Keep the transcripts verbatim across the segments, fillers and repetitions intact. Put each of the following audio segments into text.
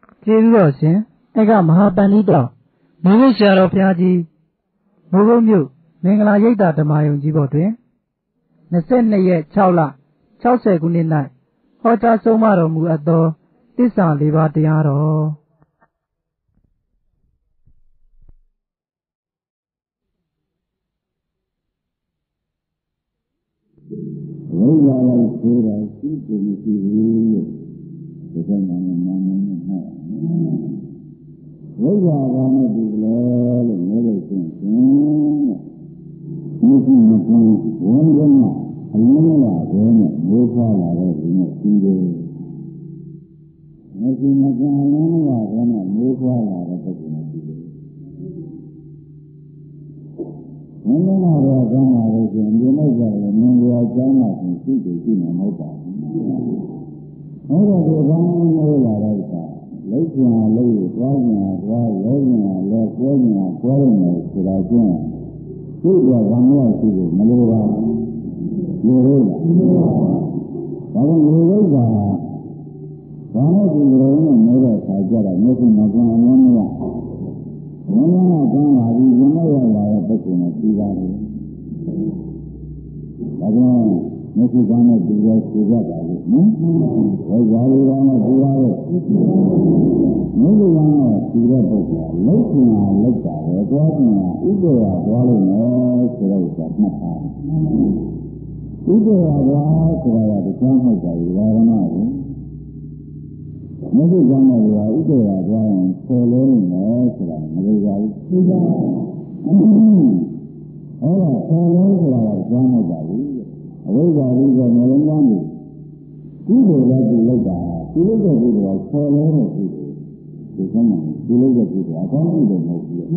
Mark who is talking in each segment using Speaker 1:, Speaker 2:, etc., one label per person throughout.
Speaker 1: ကျေးဇူးတော်ရှင်ဧကမဟာပန္နိတမိုးကုတ်ဆရာတော်ဘုရားကြီးမိုးကုတ်မြို့မင်္ဂလာရိပ်သာဓမ္မယုံကြီးပေါ်တွင်၂၂ရက်၆လ၆၀ခုနှစ်၌ဟောကြားဆုံးမတော်မူအပ်သောသစ္စာလေးပါးတရားတော်
Speaker 2: ဝိဇ္ဇာလိုက်ဆိုတာရှိတယ်မရှိဘူးလို့ဒီကနေ့မှမနေနဲ့ဝိဇ္ဇာကနဲ့ဒီလိုလို့ပြောလို့ရှိရင်မရှိမကူဝန်ရမအလင်းလာတဲ့နဲ့မိုးဖွာလာတဲ့ဒီနဲ့ရှိတယ်မရှိမကူအလင်းလာတဲ့နဲ့မိုးဖွာလာတဲ့ပုဂ္ဂိုလ်နဲ့ရှိတယ်မင်းတို့ကတော့ကောင်းပါလို့ဆိုရင်ဒီနေ့ကျရင်မင်းတို့အကြောင်းမှရှိတယ်ရှိနေမဟုတ်ပါဘူး။အဲ့ဒါကိုကောင်းလို့လာတော့ကလိတ်ချင်လို့သွားချင်သွားလဲချင်လဲပွဲချင်ပွဲနေဆိုတာကျင်းသူ့ကကောင်းရရှိလို့မလိုပါဘူး။လိုလို့လား။ဒါကြောင့်လူတွေကဘာလို့ဒီလိုနဲ့နေတဲ့ခါကြတော့မျက်စိမကန်းအောင်မရဘုရားကကောင်းပါပြီဒီနေ့ရောက်လာတဲ့ပုဂ္ဂိုလ်နဲ့ပြီးပါပြီ။ဒါကြောင့်မျက်စိကန်းနဲ့ဒီလိုဖြေကြပါလိမ့်နော်။ဝိဇ္ဇာလေးကနဲ့ပြီးပါရဲ့။မျက်စိကန်းနဲ့ဒီတဲ့ပုဂ္ဂိုလ်ကလိတ်ချင်တာလိတ်တာပဲ၊သွားချင်တာဥပ္ပယသွားလို့မယ်ဆိုတော့မှတ်ထားတယ်။ဥပ္ပယသွားဆိုတာကတရားမှတ်တာဝါရဏကိုမဟုတ်ကြမ်းတော့ဥပ္ပယသွားရင်ဆော်လို့မယ်ဆိုတာမလိုပါဘူး။သိကြ။အဲ့ဒါဆော်လို့ဆိုတာကကြားမှတ်ပါဘူး။အဝိဇ္ဇာကြီးကမျိုးလုံးသားနေကုသိုလ်လည်းပြုလုပ်တာပြုလုပ်တဲ့ကုသိုလ်ကဆော်လို့တဲ့ကုသိုလ်ဒီကနေ့ပြုလုပ်တဲ့ကုသိုလ်အကောင်းကြီးတယ်မဟုတ်ဘူး။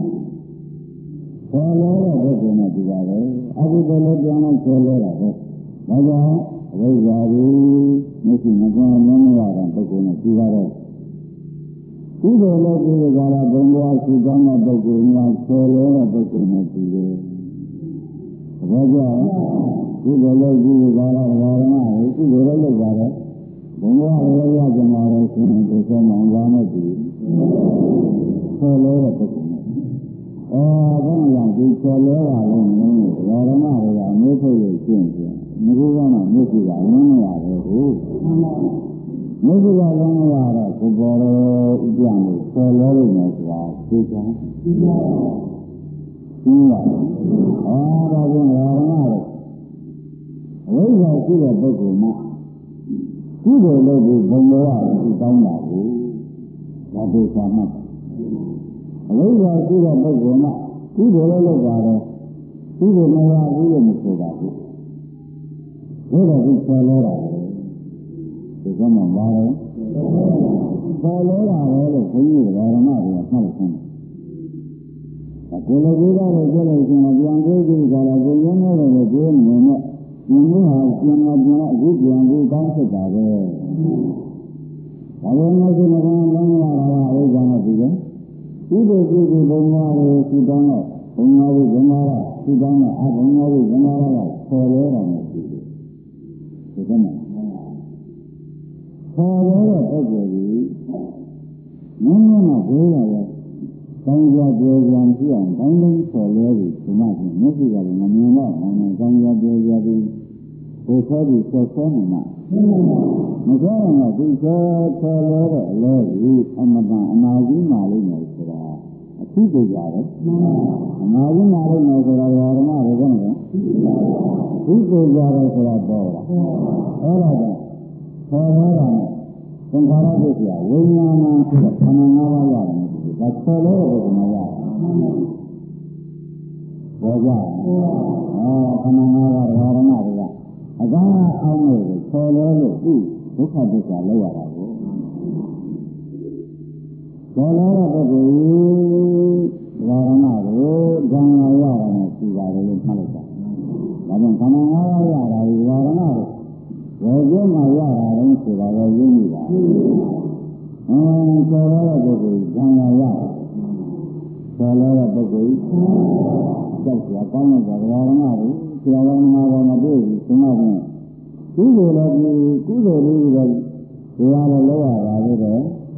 Speaker 2: ဆော်လို့တဲ့ဘက်ကနဲ့ဒီပါပဲ။အကုသိုလ်လည်းပြန်လို့ဆော်လို့တာပဲ။ဒါကြောင့်အဝိဇ္ဇာကြီးမရှိမကောင်းမမရတဲ့ပုဂ္ဂိုလ်နဲ့ဒီပါတော့ကုသိုလ်လည်းပြုကြတာဘုံဘဝရှိကောင်းတဲ့ပုဂ္ဂိုလ်များဆော်လို့တဲ့ပုဂ္ဂိုလ်နဲ့ဒီတယ်။ဘာကြောင့်ကုသိုလ်လည်းပြုကြတာဘာဝနာကိုကုသိုလ်လည်းလုပ်ပါတယ်ဘုံဘဝလည်းရကြမှာတော့ရှင်ကိုဆောင်းမှန်ပါမယ်ဒီဆော်လို့တဲ့ပုဂ္ဂိုလ်နဲ့အော်ဘုရားဒီဆော်လို့တာလည်းနည်းဘာဝနာတွေကအမျိုးထုတ်လို့ရှင်းရှင်းမကူကတော့မျက်စိကလင်းမရတယ်ဟုတ်မျက်စိကလင်းမရတော့ကိုယ်ပေါ်တော့ဥပ္ပယကိုဆော်လို့လို့ဆိုတာသိချင်သိပါဘူး။အော်ဒါကြောင့်ဘာဝနာတော့အဝိဇ္ဇာရှိတဲ့ပုဂ္ဂိုလ်မှာကုသိုလ်လုပ်ပြီးဘုံဘောကသူတောင်းတာကိုဒါဒေသမှာအဝိဇ္ဇာရှိတဲ့ပုဂ္ဂိုလ်မှာကုသိုလ်လုပ်တာတော့ကုသိုလ်မရဘူးလို့မဆိုပါဘူး။ဘုရားကဆော်လို့တာလေဒီကမှမလာတော့ဆော်လို့တာလေလို့ဘုန်းကြီးကဘာဝနာတွေကမှတ်လို့ဆုံးတယ်။ကိုယ်လည်းကြည့်ရတယ်ကြည့်လို့ရှင်ပြန်ကြည့်ကြည့်ကြတာကိုရင်းနေတယ်လို့ပြောနေတယ်။ဒီလိုဟာပြန်လာပြန်အခုပြန်ပြီးတောင်းဖြစ်တာပဲ။ဒါပေမဲ့ဒီမှာလည်းမလာတာအရေးကြီးတယ်။ဒီလိုကြည့်ကြည့်ဘုံများကိုသူတောင်းတော့ဘုံများကိုဘုံများကသူတောင်းတော့အဘုံများကိုဘုံများကဆော်လဲတာမရှိဘူး။ဒီကနေ့ဆော်လဲတဲ့ပုဂ္ဂိုလ်ကြီးမင်းမဘိုးရရဲ့ကောင်းကြပြောကြံပြအောင်ကောင်းလုံးဆော်လဲပြီးဒီမှာကမျက်စိကလည်းမမြင်တော့အောင်နဲ့ကောင်းကြပြောကြပြီးဘိုးဆော်ပြီးဆော်ဆော်နေမှာမကောင်းတော့ဒီဆော်ဆော်လဲတဲ့အလဲကြီးအမတန်အနာကြီးမှလိမ့်မယ်ဆိုတာအထူးကြကြတယ်အနာကြီးမှလိမ့်မယ်ဆိုတာဓမ္မတွေကတော့ဒီကြကြတယ်ဆိုတာပေါ်တာအဲ့ဒါကဆော်လဲတာနဲ့သင်္ခါရပုဂ္ဂိုလ်ဝိညာဏဆိုတဲ့ခန္ဓာ၅ပါးရတယ်ဒါဆော်လို့ဘယ်မှာရဘောကြအော်ခန္ဓာ၅ပါးဓမ္မတွေကအကောင်းအောင်လို့ဆော်လို့လို့သူဒုက္ခဒုက္ခလောက်ရတာကိုဆော်လို့တဲ့ပုဂ္ဂိုလ်ဓမ္မတွေဓမ္မရတာနဲ့ရှိပါတယ်လို့မှတ်လိုက်တာဒါကြောင့်ခန္ဓာ၅ပါးရတာဒီဓမ္မတွေဝေကျမှာရတာလည်းဆိုတာလည်းရင်းနေတာ။အင်းဆော်ရတဲ့ပုဂ္ဂိုလ်ဉာဏ်လာရဆော်ရတဲ့ပုဂ္ဂိုလ်ကြောက်ကြကောင်းတဲ့ဗလာရမတွေဆရာတော်မှာတော့မတွေ့ဘူးဒီမှာကကုသိုလ်လည်းကုသိုလ်လေးတွေဒီဟာလည်းလောက်ရတာလေတဲ့ဆ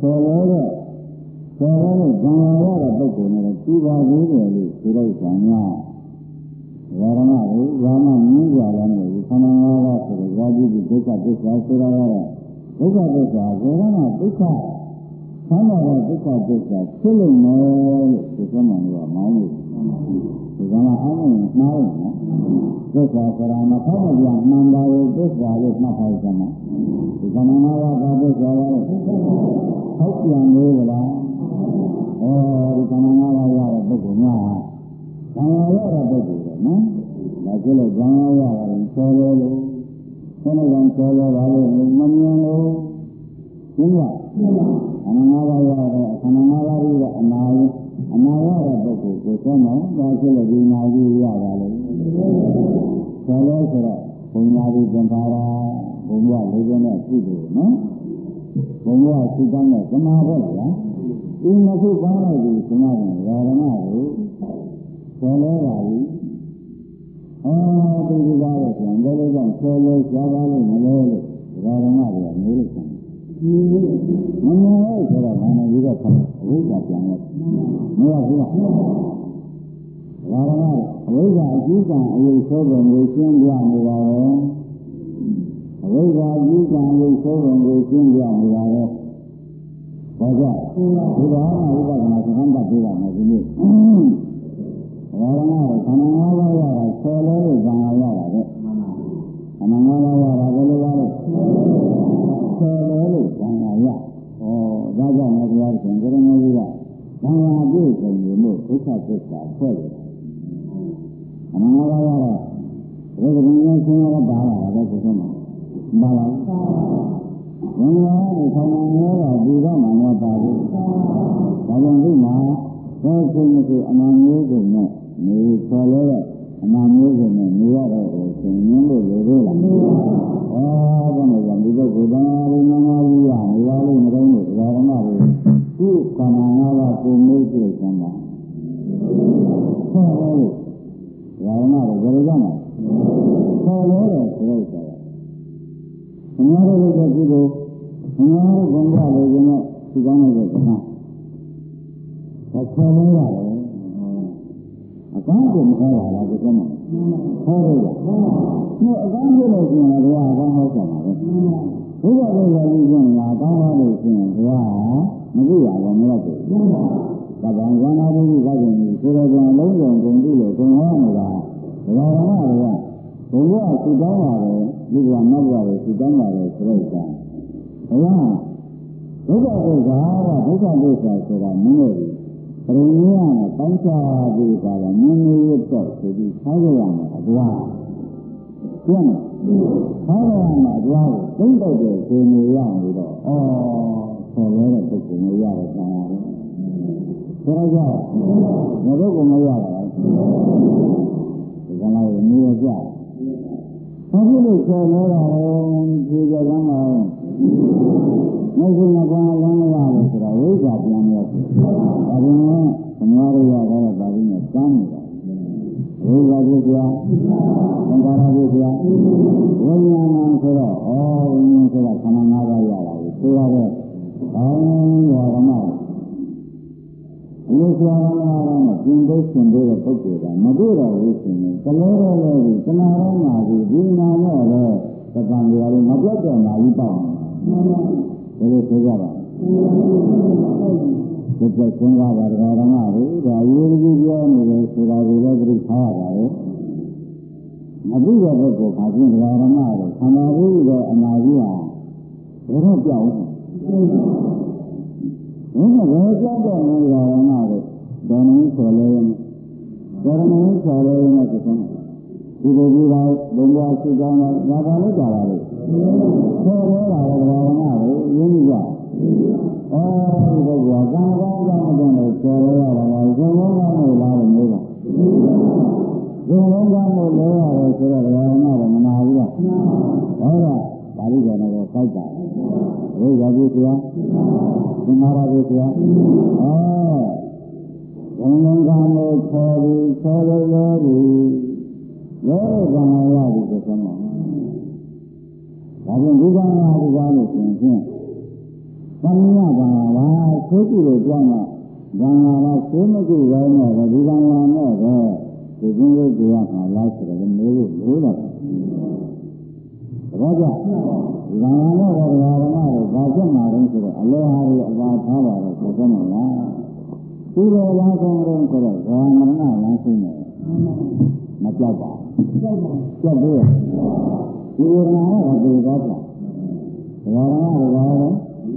Speaker 2: ဆော်လဲတဲ့ဆော်လဲတဲ့ဇံရရတဲ့ပုဂ္ဂိုလ်နဲ့ပြီးပါသေးတယ်လို့ဆိုလိုက်ကြများဝါရဏကိုဘာမှမြင်ကြလည်းမဟုတ်ဘူးခန္ဓာငါးပါးဆိုတော့ဇာတိဒုက္ခသစ္စာဆိုတာကတော့ဒုက္ခသစ္စာကိုယ်ကဒုက္ခဆန္ဒရဒုက္ခသစ္စာဖြစ်လို့မယ်လို့ဒီကမှန်ကမောင်းလို့ဒီကမှအားလုံးမှားတယ်နော်သစ္စာဆိုတာမထောက်ပြမှန်ပါရဲ့သစ္စာလို့မှတ်ထားကြမှာဒီကမှန်ကသစ္စာလည်းထောက်ပြန်လို့လားအဲဒီကမှန်ကရတဲ့ပုဂ္ဂိုလ်များဇံရရတဲ့ပုဂ္ဂိုလ်ပဲနော်ဒါကျလို့ဇံရရတယ်ဆော်ရဲလို့ဆင်းရဲဆော်ရဲပါလို့မမြင်လို့ရှင်းလားအနာငါးပါးရတဲ့အခန္ဓာငါးပါးရဲ့အနာအနာရတဲ့ပုဂ္ဂိုလ်ကိုဆုံးတော့ဒါကျလို့ဒီနာကြီးရပါလို့ဆော်ရဲဆိုတော့ဘုံညာပြီးပြန်ပါတာဘုံရလေးကျနဲ့ပြုတယ်နော်ဘုံရစုတောင်းတဲ့သမာဓိလားဒီနှစ်ခုပေါင်းလိုက်ပြီးသမာဓိဝါရဏကိုဆော်လဲပါဘူးအော်ဒီလိုပါလို့ဆိုရင်ဘယ်လိုကြောင့်ဆော်လဲရှားပါလို့မလဲလို့ဝါရဏတွေကမျိုးလို့ဆိုမမရဲ့ဆိုတော့ဘာနဲ့ပြီးတော့ခေါင်းအဝိဇ္ဇာပြန်လိုက်မရဘူးလားဝါရဏအဝိဇ္ဇာအကျဉ်းကံအယုဆိုးပုံကိုရှင်းပြနေပါရဲ့အဝိဇ္ဇာအကျဉ်းကံအယုဆိုးပုံကိုရှင်းပြနေပါရဲ့ဘာကြောင့်ဒီတော့ဥပဒနာသံဃာပြရမယ်ဒီနေ့ဝါရဏကိုခန္ဓာငါးပါးရတာဆော်လဲလို့ဇံရရတာတဲ့ခန္ဓာငါးပါးရတာဘယ်လိုပါလဲဆော်လဲလို့ဇံရရဩဒါကြောင့်လည်းဘုရားရှင်ကရဏကြီးကဇံရပြည့်စုံလို့ဒုက္ခသစ္စာဖွဲ့တယ်ခန္ဓာငါးပါးရတော့ဘုရားရှင်ဆင်းရဲတာပါလာတယ်ဆိုတော့မပါလားဘုရားကခန္ဓာငါးပါးဒီတော့မှမပါဘူးဒါကြောင့်ဒီမှာဘယ်ခုမှအနာမျိုးစုံနဲ့နေခေါ်လို့အနာမျိုးစုံနဲ့နေရတော့ရှင်ရင်းလို့လို့လားဩဘာလို့လဲဒီဘက်ကဘာလို့မနာဘူးရနေရလို့မတော့လို့ဒါရမလို့သူ့ခန္ဓာငါးပါးကိုမျိုးစုံစမ်းတာခေါ်လို့ဒါရမလို့ဘယ်လိုကြမှာခေါ်လို့တော့ဆိုလိုက်တာဘုရားတို့ကဒီလိုဘုရားတို့ဘုရားလိုချင်တဲ့ဒီကောင်းတဲ့ကနာဘာခေါ်လို့ရလဲအကောင်းကိုမခေါ်ပါလားဒီကမှာခေါ်လို့ရဒီအကောင်းကိုလို့ဆိုရင်ဘုရားအကောင်းဟောဆောင်ပါပဲဘုရားလည်းရည်ချင်းလာအကောင်းဟောလို့ဆိုရင်ဘုရားမကြည့်ရဘူးမလို့ဘူးဒါကံဝန္နာဘုရားကလည်းဆိုတော့ပြန်လုံးစုံကုန်ပြီလို့ဆိုဟောနေတာဘုရားကလည်းဘုရားစုတောင်းပါတယ်ဒီကမတ်ရတယ်စုတောင်းပါတယ်ဆိုတော့ကဘုရားဒုက္ခဒုက္ခဒုက္ခဒုက္ခဆိုတာမင်းတို့ပရိနိဗ္ဗာန်ကိုတောင်းချပြီးကြတယ်မြင်နေရတော့ဆိုပြီးထားရရမှာအကွာကျင်းထားရမှာအကွာကိုသုံးတော့တဲ့ရှင်နေရနေတော့အော်ဆော်လဲတဲ့ပုဂ္ဂိုလ်မျိုးရတယ်ဆံရတယ်ဆိုတော့ငါတို့ကမရတာဒီကနေ့နေရကြဘာဖြစ်လို့ဆော်လဲတာလဲဒီကကမ်းမှာไม่ใช่มาความร้อนရလို့ဆိုတော့ဝိဇ္ဇာပြန်လို့ဒါပေမဲ့သမာဓိရတော့ဒါပြီးနဲ့တန်းနေတာဝိဇ္ဇာဖြစ်ပြသံဃာရဖြစ်ပြဝိညာဏဆိုတော့ဩဝိညာဉ်ဆိုတာခန္ဓာ၅ပါးရတာကိုဆိုရတော့ဘာရောဓမ္မဒီလိုဆိုရတော့ကျင့်သိရှင်တဲ့ပုဂ္ဂိုလ်ကမတွေ့တော့ဘူးရှင်ကလေးတော်လည်းဒီသနာတော်မှာဒီဒီနာနဲ့လည်းသံဃာရလည်းမပြတ်တော့နာပြီးတောင်းဘယ်လိုဆိုကြပါဒီကစင်္ဂါဘာဒဂရမတွေဒါရေးကြီးပြောနေတယ်ဆိုတာကိုလည်းသူထားရပါတယ်မပြီးတဲ့ဘက်ကိုခါချင်းဒဂရမတွေခန္ဓာကြီးရဲ့အနာကြီးဟာဘယ်တော့ပြောင်းလဲဘယ်မှာကြောက်တဲ့ဒဂရမတွေဒေါနင်းဆိုလဲဒေါနင်းဆိုလဲနဲ့ဆိုဆုံးဒီလိုကြီးပါဘုရားရှိကောင်းတာဒါကလည်းကြတာလေဆော်ရဲလာတဲ့ဒဂရမတွေရင်းကြအဲဒီဘုရားကံကောင်းကောင်းတဲ့လို့ဆော်ရဲရတာကဇုံလုံးကောင်းလို့လားလို့မျိုးပါဇုံလုံးကောင်းလို့လဲရတယ်ဆိုတော့ဒဂရမတွေမနာဘူးလားဟောတာပါဠိတော်နဲ့စိုက်တာဝိဇ္ဇာပြုဆရာသင်္ခါရပြုဆရာဩဇုံလုံးကောင်းလို့ခေါ်ပြီးဆော်ရဲလို့ရောကံရပြီဆိုတော့ဒါပြန်ဒီကံရဒီကံလို့ရှင်ဖြင့်သံဃာဘာသာသိကြည့်လို့ကြောင်းတော့ဘာသာကသိမကြည့်ရောနဲ့ဒီကံလာနဲ့တော့ဒီကျင်းလို့ကြရမှာလားဆိုတော့မေးလို့လို့တော့ဘာကြောင့်ဒီကံလာနဲ့တော့ဓမ္မတို့ဘာဖြစ်မှာလဲဆိုတော့အလောဟာရီအသာထားပါတော့ဆိုတော့မလားဒီလိုလားဆုံးတော့ဆိုတော့ဇာမရဏလမ်းဆုံးတယ်မကြောက်ပါကြောက်ပါကြောက်သေးဒီလိုလားတော့ဒီတော့ဓမ္မတို့ဘာလဲ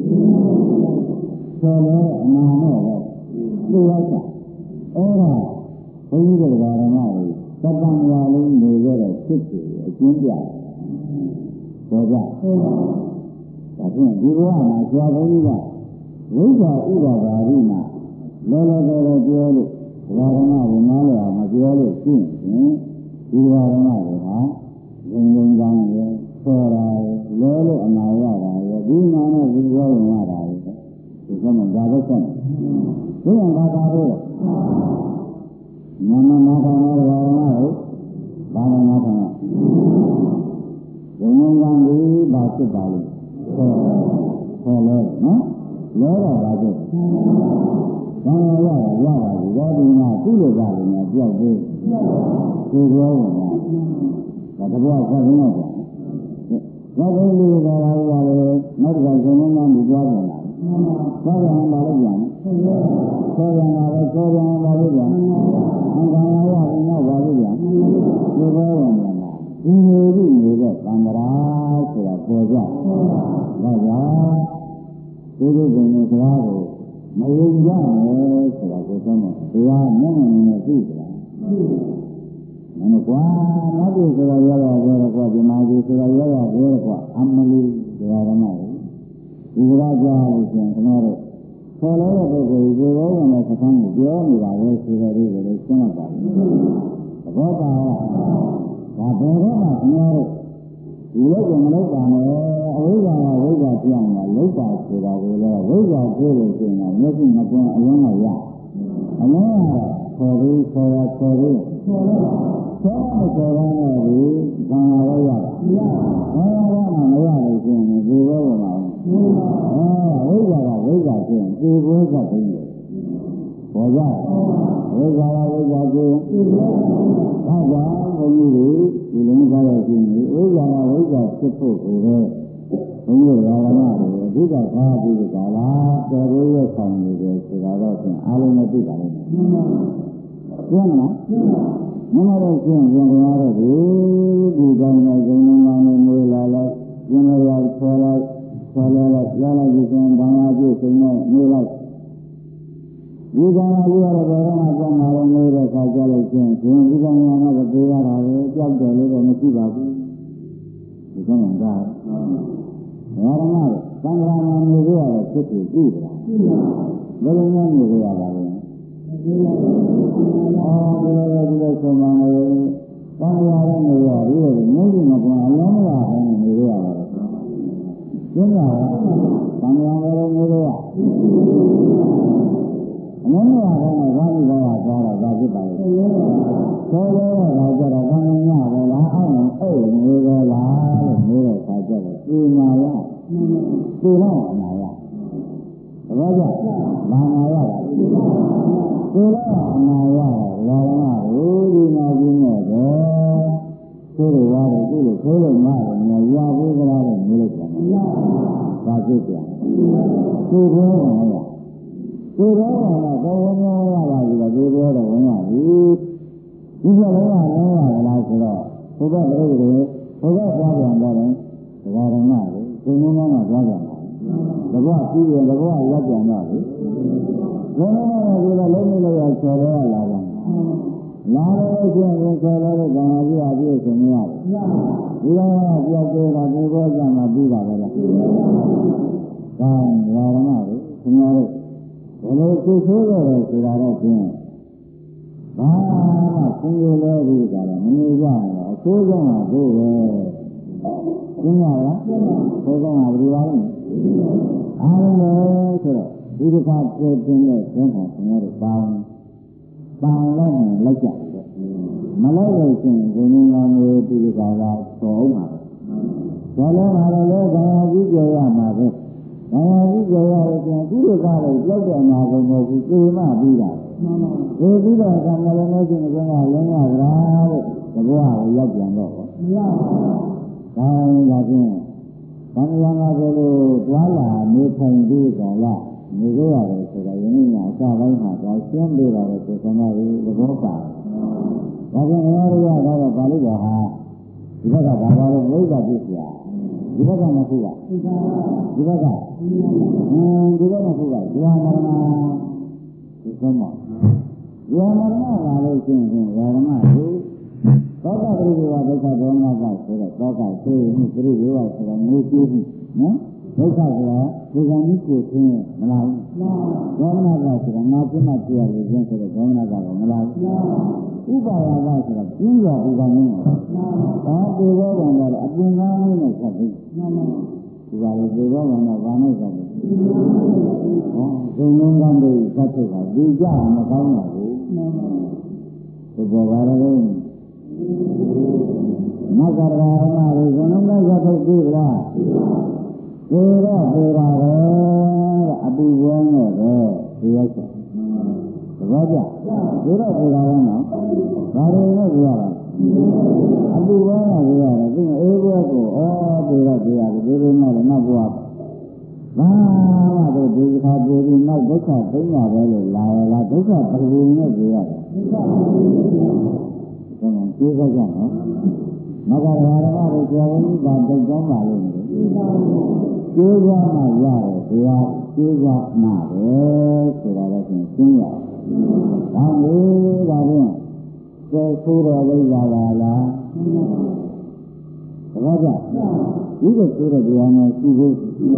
Speaker 2: ဆိုတော့အနာနဲ့တော့သိရတာအဲ့ဒါဘုန်းကြီးတွေကဓမ္မတွေသတ္တန်ရာလေးနေရတဲ့ဖြစ်တယ်အကျဉ်းပြတယ်ဘောကြဒါဖြင့်ဒီဘဝမှာဆရာဘုန်းကြီးကဝိဇ္ဇာဥပါဒါရိမှာလောလောဆယ်ဆယ်ပြောလို့ဓမ္မတွေနားလည်အောင်မပြောလို့ရှိရင်ဒီဓမ္မတွေဟာငြိမ်ငြိမ်ကောင်းရဲ့ဆော်တာရဲ့လောလို့အနာရတာရဲ့ဒီနာနဲ့ဒီပြောဝင်ရတာရဲ့ဒီကမှဒါပဲဆက်ဒီကဘာသာလို့မမနာတာနဲ့ဘာမှမဟုတ်ဘာမှမဟုတ်ဘုံငန်းကံဒီဘာဖြစ်ပါလဲဆောဆောလဲနော်လောတာဘာဖြစ်ဘာရရရတာဒီတော့ဒီမှာသူ့လိုကြတယ်များကြောက်သေးဒီပြောဝင်တာဒါတဘောဆက်နေတော့ဘာလို့လူကလာရတယ်နောက်တစ်ခါဇုံမန်းပြီးသွားပြန်လာဆောရံပါလို့ပြန်ဆောရံပါလို့ဆောရံပါလို့ပြန်အင်္ဂါရရရင်တော့ပါလို့ပြန်ဒီဘောဝင်လာဒီလိုကြီးနေတဲ့သံဃာဆိုတာပေါ်ကြဒါကြောင့်ဒီလိုပုံနဲ့စကားကိုမယုံကြနဲ့ဆိုတာကိုသုံးတော့ဒီကမျက်မှန်နဲ့သိကြတယ်မနကွာမတ်ကြီးဆိုတာရရပြောတော့ကွာဒီမာကြီးဆိုတာရရပြောတော့ကွာအမလီတရားဓမ္မကိုဒီကကြားလို့ရှင်ကျွန်တော်တို့ခေါ်လို့တဲ့ပုဂ္ဂိုလ်ဒီဘောဝင်တဲ့စကားကိုပြောနေတာပဲဆိုတဲ့ဒီလိုရှင်းလိုက်ပါဘူးသဘောပါလားဒါဘယ်တော့မှကျွန်တော်တို့ဒီလိုကမလုပ်ပါနဲ့အဝိဇ္ဇာကဝိဇ္ဇာပြောင်းတာလုပ်ပါဆိုတာကိုလည်းဝိဇ္ဇာပြောလို့ရှိရင်မျက်စိမကွန်းအလုံးလိုက်ရအလုံးကတော့ခေါ်ပြီးခေါ်ရခေါ်ပြီးခေါ်လို့ခေါ်ရတော့ဒီဘာသာရရဘာသာရမှမရလို့ရှိရင်ဒီဘောကမှာအဲဝိဇ္ဇာကဝိဇ္ဇာရှိရင်ဒီဘောကသိတယ်ပေါ်ကြဝိဇ္ဇာကဝိဇ္ဇာရှိရင်ဘာကြောင့်ဘုန်းကြီးတွေဒီလိုမျိုးကြရရှိနေဝိဇ္ဇာကဝိဇ္ဇာဖြစ်ဖို့ကိုပဲဘုန်းကြီးရာဂနာတွေအဓိကထားပြီးကြလားတော်ရိုးရဆောင်နေတယ်ဆိုတာတော့ဖြင့်အားလုံးမသိပါဘူး။မှန်ပါဘူး။ကျန်လား။မှန်ပါတော့ကျန်ပြန်ကြရတော့ဒီဒီကောင်းတဲ့ဇုံလုံးကနေမွေးလာလိုက်ကျင်ရရခေါ်လိုက်ခေါ်လိုက်လာလိုက်ဒီကံဘာသာပြည့်စုံနဲ့မွေးလိုက်ဒီကံကြီးရတော့ဘယ်တော့မှကျန်လာလို့နေတဲ့ခါကြလို့ကျန်ရှင်ဒီကံညာကပြေးရတာပဲကြောက်တယ်လို့တော့မရှိပါဘူး။ဒီကံကဘာမှမဟုတ်သံဃာနာမျိုးရတော့ဖြစ်ဖြစ်ကြည့်တာဘယ်လိုမျိုးမျိုးရပါလဲအော်ဒီလိုဒီလိုဆုံးမလို့သံဃာရမျိုးရပြီးတော့မျိုးစုံကအလုံးမလာအောင်မျိုးရပါတယ်ကျင်းလာသံဃာမျိုးမျိုးရအလုံးမလာအောင်ဘာလို့လဲသွားတော့ဒါဖြစ်ပါလဲဆိုတော့တော့ကြတော့ဘာမှမရဘူးလားအောင်းအဲ့မျိုးရလားလို့မျိုးတော့ခါကြတယ်ဒီမှာရသိတော့အနာရသဘောကျဘာနာရလဲသိတော့အနာရလောကကိုဒီနာကြီးနဲ့တော့သိရရတယ်သိလို့သိလို့မှလည်းရဘူးကြလားလို့မျိုးလိုက်ပြန်ဒါဖြစ်ပြန်သိတော့ရသိတော့တော့ဘယ်ဝင်ရပါလဲသိတော့တော့ဝင်ရပြီဒီလိုလုံးဝလုံးဝလားဆိုတော့ဘုရားလည်းဘုရားကြားပြန်တော့တယ်ဒကာရမတွေဒီနည်းနဲ့တော့ကြားပြန်တယ်တဘောပြီးရင်တဘောလက်ပြန်တော့လေဘယ်လိုလဲဒီလိုလုံးမလို့ရဆော်ရလာတာလာလို့ရှိရင်ဆော်ရတဲ့ကံအပြည့်အပြည့်ဆိုနေရတယ်ဒီလိုပြောက်သေးတာဒီဘောကြမှာပြီးတာပဲလားဒါဝါရမတွေခင်ဗျားတို့ဘယ်လိုသိဆိုးရတယ်ဆိုတာတော့ဖြင့်ဘာမှသင်ရလဲဒီကလည်းမနေကြဘူးအဆိုးဆုံးကဒီပဲကျင်းရလားဆိုးဆုံးကဘယ်လိုလဲအားလုံးဆိုတော့ဒီတစ်ခါပြည့်တင်တဲ့သင်္ခါခင်ဗျားတို့ပေါင်းပေါင်းလိုက်ရင်လိုက်ကြတယ်မလိုက်လို့ရှိရင်ဒီနည်းလောင်းမျိုးဒီတစ်ခါကတော်အောင်ပါပဲတော်လည်းပါလို့လဲခန္ဓာကြီးကြော်ရမှာပဲခန္ဓာကြီးကြော်ရကားလို့ကြောက်တဲ့အနာကုန်မဟုတ်ဘူးသေမှပြီးတာသေပြီးတော့ကံလည်းမရှိမကွန်းကလင်းရကြလားလို့သဘောကရောက်ပြန်တော့မရပါဘူးဒါရင်ဒါဖြင့်ဘာမှမလာဘူးလို့တွာလာနေထိုင်ပြီးကြလားနေကြရတယ်ဆိုတော့ယနေ့ကအစပိုင်းမှာဒါရှင်းပြပါတယ်ဆိုတော့ဒီသဘောပါဒါကြောင့်အရာရကတော့ပါဠိတော်ဟာဒီဘက်ကဘာပါလို့မိစ္ဆာပြည့်စရာဒီဘက်ကမဟုတ်လားဒီဘက်ကအင်းဒီဘက်ကမဟုတ်လားဒီဟာမရဏဒီဆုံးမဒီဟာမရဏလာလို့ရှိရင်ဓမ္မကိုသောတာပရိဒေဝဒုက္ခဒေါမနကဆိုတော့သောတာသိမှုပရိဒေဝဆိုတော့ငြိကျိုးမှုနော်ဒုက္ခဆိုတာဒီကံကြီးကိုသိရင်မလားဘူးဒေါမနကဆိုတာငါပြမပြရလို့ခြင်းဆိုတော့ဒေါမနကကမလားဘူးဥပါယကဆိုတာပြင်းရဥပါယင်းဒါပေဘောကံတော့အပြင်ကားလေးနဲ့ဆက်ပြီးဒီပါလေပေဘောကံတော့ဘာနဲ့ဆက်ပြီးဟောသင်္လုံးကံတွေဆက်ထုတ်တာဒီကြမကောင်းပါဘူးဒီဘောပါတော့မကရာမတွေသင်္လုံးကဆက်ထုတ်ပြီလားဒီတော့ဒီပါပဲအပူဝဲနဲ့ပဲဒီရက်ချက်သဘောကျဒီတော့ဒီပါပဲနော်ဘာတွေနဲ့ကြရတာအပူဝဲနဲ့ကြရတယ်ဒီအေးဘွဲကိုဩဒီတော့ဒီရတယ်ဒီလိုနဲ့နောက်ဘွားဘာမှတော့ဒီခါပြေပြီးနောက်ဒုက္ခသိညာပဲလို့လာရလားဒုက္ခပရဝေနဲ့ကြရတယ်ဒုက္ခပရဝေဒါမှကျေးဇူးကြနော်မကရာရမတို့ကျော်ဝင်ပါတိတ်ကောင်းပါလိမ့်မယ်ကျေးဇူးမှရတယ်ဒီဟာကျေးဇူးမှပဲဆိုတာလည်းရှင်းရတယ်ဒါမျိုးဒါဖြင့်ကျေးဇူးတော်ဝိဇ္ဇာပါလားသဘောကျဒီလိုဆိုတဲ့တရားနဲ့ရှိဖို့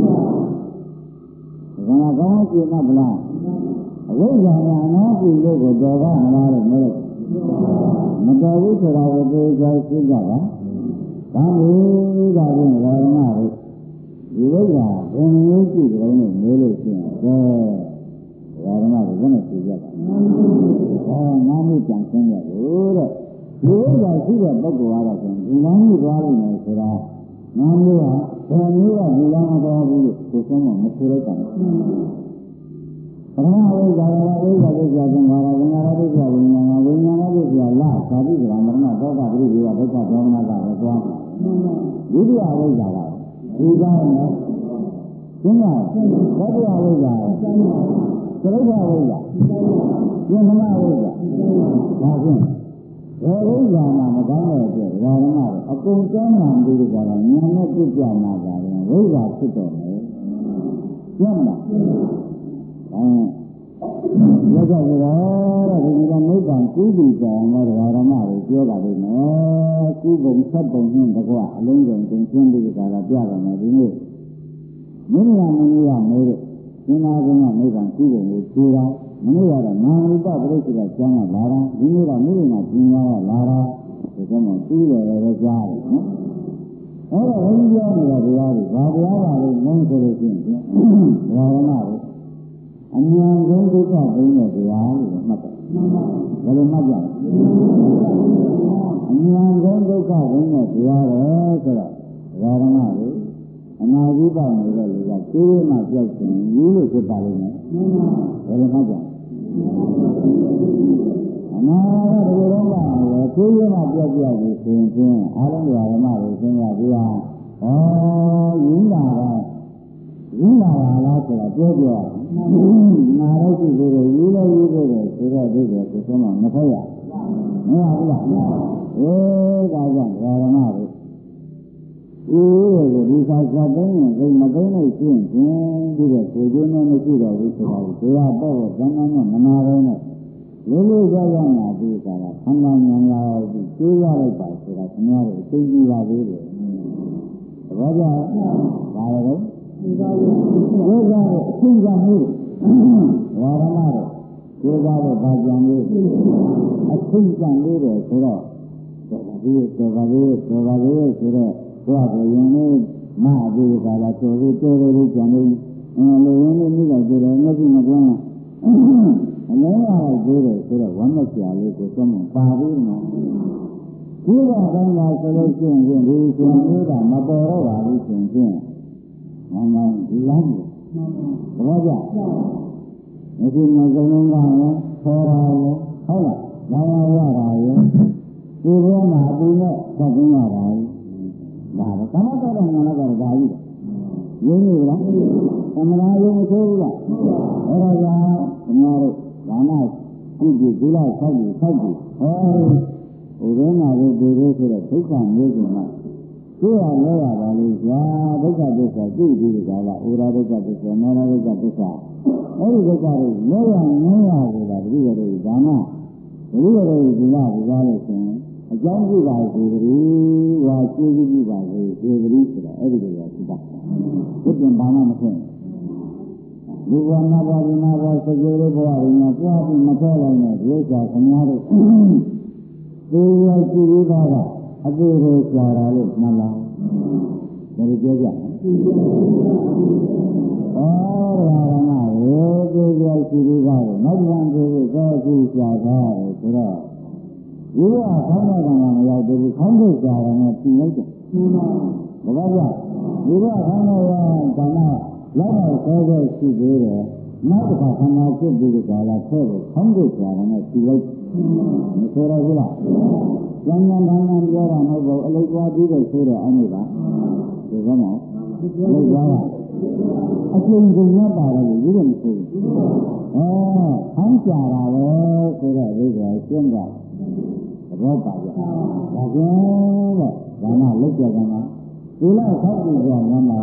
Speaker 2: ဘာကောင်းကျင်မလားအဝိဇ္ဇာကအနာပြုလို့ကိုတော်ကမလားလို့မလို့မတော်ဘူးဆိုတာကိုသိကြရှင်းကြပါဒါမျိုးဒါဖြင့်ဓမ္မတို့ဒီဝိဇ္ဇာဘယ်နည်းရှိကြလဲလို့မေးလို့ရှိရင်အဲဓမ္မတို့ဘယ်နဲ့သိကြပါအဲနာမှုကြံရှင်းရလို့တဲ့ဒီဝိဇ္ဇာရှိတဲ့ပုဂ္ဂိုလ်ကတော့ဒီလမ်းကြီးသွားလိမ့်မယ်ဆိုတာနာမျိုးကဘယ်နည်းကဒီလမ်းမသွားဘူးလို့ဆိုဆုံးမှမဆိုလိုက်တာပရမဝိဇ္ဇာကဝိဇ္ဇာကိုကြာခြင်းပါလားဝိညာဏဝိဇ္ဇာဝိညာဏဝိညာဏဝိဇ္ဇာလာသာတိကမရဏသောတာပရိဒေဝဒုက္ခဒေါမနကပဲသွားဒုတိယဝိဇ္ဇာကဒီကောင်းနော်ကျင်းတာသတ္တဝဝိဇ္ဇာသရုပ်ဝဝိဇ္ဇာယန္တမဝိဇ္ဇာဒါဖြင့်ဘယ်ဝိဇ္ဇာမှမကောင်းတဲ့အတွက်ဓမ္မတော့အကုန်ကျမ်းမှန်ပြီးကြတာဉာဏ်နဲ့ပြည့်ကြမှာပါရင်ဝိဇ္ဇာဖြစ်တော်မယ်ကျမ်းမှာအဲရကြရတော့ဒီကနိဗ္ဗာန်ကုသိုလ်ကြောင့်တော့ဓမ္မတွေပြောတာလေနော်ကုဘုံဆက်ပုံနဲ့တကွအလုံးစုံသင်ရှင်းပြီးကြတာပြတယ်မယ်ဒီနေ့မင်းကမင်းကြီးကမေးတဲ့သင်္နာကနိဗ္ဗာန်ကုဘုံကိုဖြေတာမနေ့ကတော့နာမရူပပရိစ္ဆေကကျမ်းကလာတာဒီနေ့တော့မိမိကပညာကလာတာဒီကမှပြီးတယ်လည်းကြားတယ်နော်အဲ့တော့ဘုန်းကြီးပြောနေတာတရားတွေဘာတရားပါလို့မင်းဆိုလို့ရှိရင်ဓမ္မတွေအမြင်ဆုံးဒုက္ခဘုံနဲ့တရားလို့မှတ်တယ်ဘယ်လိုမှတ်ကြလဲအမြင်ဆုံးဒုက္ခဘုံနဲ့တရားပဲဆိုတော့ဓမ္မတွေအနာဂိပနေတဲ့လူကသိရမှပြောက်ခြင်းယူလို့ဖြစ်ပါလိမ့်မယ်ဘယ်လိုမှတ်ကြအနာဂတ်ဒီလိုတော့လည်းသိရမှပြောက်ပြောက်ပြီးဆိုရင်အားလုံးဓမ္မတွေသင်ရပြီးဟာဩယူလာတာယူလာတာလားဆိုတာပြောပြောနာတော့ရှိသေးတယ်ယူလို့ယူသေးတယ်ဆိုတော့ဒီလိုဆိုတော့မဖက်ရမဟုတ်ဘူးလားအေးဒါကြောင့်ဓမ္မတွေအေးဒီစာစတဲ့ရင်မသိနိုင်ရှင်းခြင်းဒီကကိုယ်ကျင်းနဲ့မရှိတော့ဘူးဆိုတာကိုတရားပေါ့ဗန္နနဲ့မနာရဲနဲ့လေးလေးကြောက်ရမှာဒီကလာခန္ဓာဉာဏ်လာပြီးကျိုးရလိုက်ပါဆိုတာခင်ဗျားတို့သိကြည့်ပါသေးတယ်သဘောကျပါတော့ဒီကနေ့ဒီကအချင်းကမှုဝါရမတို့ဒီကတော့ဗာကြံလေးအချင်းကလေးတယ်ဆိုတော့ဒီတော့ဗာလေးတော့ဗာလေးဆိုတော့ဘုရားကယင်လေးမအပြီးကလာဆိုပြီးတိုးတိုးလေးကြံလို့အဲလိုရင်းလေးမိလိုက်ကြတယ်မျက်စိမကွန်းအလုံးအားကြီးတယ်ဆိုတော့ဝမ်းမဆရာလေးကိုသုံးပါပြီးနော်ဒီတော့တိုင်းလာဆိုလို့ရှိရင်ဒီရှင်လေးကမပေါ်တော့ပါဘူးရှင်ဖြင့်ငေါငေါဒီလမ်းကိုဘာကြမရှိမစုံလုံးကလည်းခေါ်တာလေဟုတ်လားဘာသာရတာရောဒီဘဝမှာအတူနဲ့သတ်ပြီးရတာဒါပဲကမ္မတော်တော်နာကတော့ဒါကြီးရင်းနေလားသမဏယုံမဆိုးဘူးလားအဲ့တော့ကြောင့်ခင်ဗျားတို့ဒါနကုသိုလ်ကုလဆောက်ပြီးဆောက်ပြီးဟောဟိုတော့ငါတို့ဒီလိုဆိုတော့ဒုက္ခမျိုးစုံမှာကိုယ်ရလဲရပါလို့ဇာဒုက္ခဒုက္ခကုသိုလ်ကလာဩရာဒုက္ခဒုက္ခမေရဒုက္ခဒုက္ခအဲ့ဒီဒုက္ခတွေလဲရနည်းရဆိုတာတတိယတွေဒါနတတိယတွေဒီလားဒီလားလို့ဆိုရင်အကြောင်းပြုပါစေတည်းဟာကျေးဇူးပြုပါစေစေတည်းဆိုတာအဲ့ဒီလိုရရှိတာဒီပြန်ဘာမှမဖြစ်ဘူးဒီဘဝမှာဘာဒီမှာဘာစကြဝဠာဘဝရင်းမှာကြွားပြီးမထွက်လိုက်နဲ့ဒီဥစ္စာခင်ဗျားတို့ဒီရကြည့်ပြီးသားကအတူတူကြာတာလို့မှတ်လားဒါကိုပြောကြအော်ရာရမရေဒီရကြည့်ပြီးသားလို့နောက်ပြန်ကြည့်ပြီးသောကြည့်ကြာတာလို့ဆိုတော့ဒီကခေါင်းနဲ့ကံကမရောက်သေးဘူးခေါင်းတို့ကြာတာနဲ့ပြင်လိုက်တယ်ဘာလို့လဲဒီကခေါင်းနဲ့ကံကလောက်တော့ဆောဆောရှိသေးတယ်နောက်တစ်ခါခန္ဓာဖြစ်ပြီးကြလာခဲ့တယ်ခေါင်းတို့ကြာတာနဲ့ပြင်လိုက်မဆိုရဘူးလားကျန်ကျန်တန်းတန်းပြောတာမဟုတ်ဘူးအလိပ်သွားပြီးတော့ဆိုတော့အောင်လို့ပါဒီကောင်းမအလိပ်သွားတာအကျဉ်းကုန်ရပါတယ်လို့ယူလို့မဆိုဘူးဩခေါင်းကြာတာပဲဆိုတော့ဒီကရှင်းတာဘောပါကြဒါကြောင့်တဲ့ဒါနလောက်ကြကမှာဒီလောက်ဆောက်ပြီးကြမှာမှာ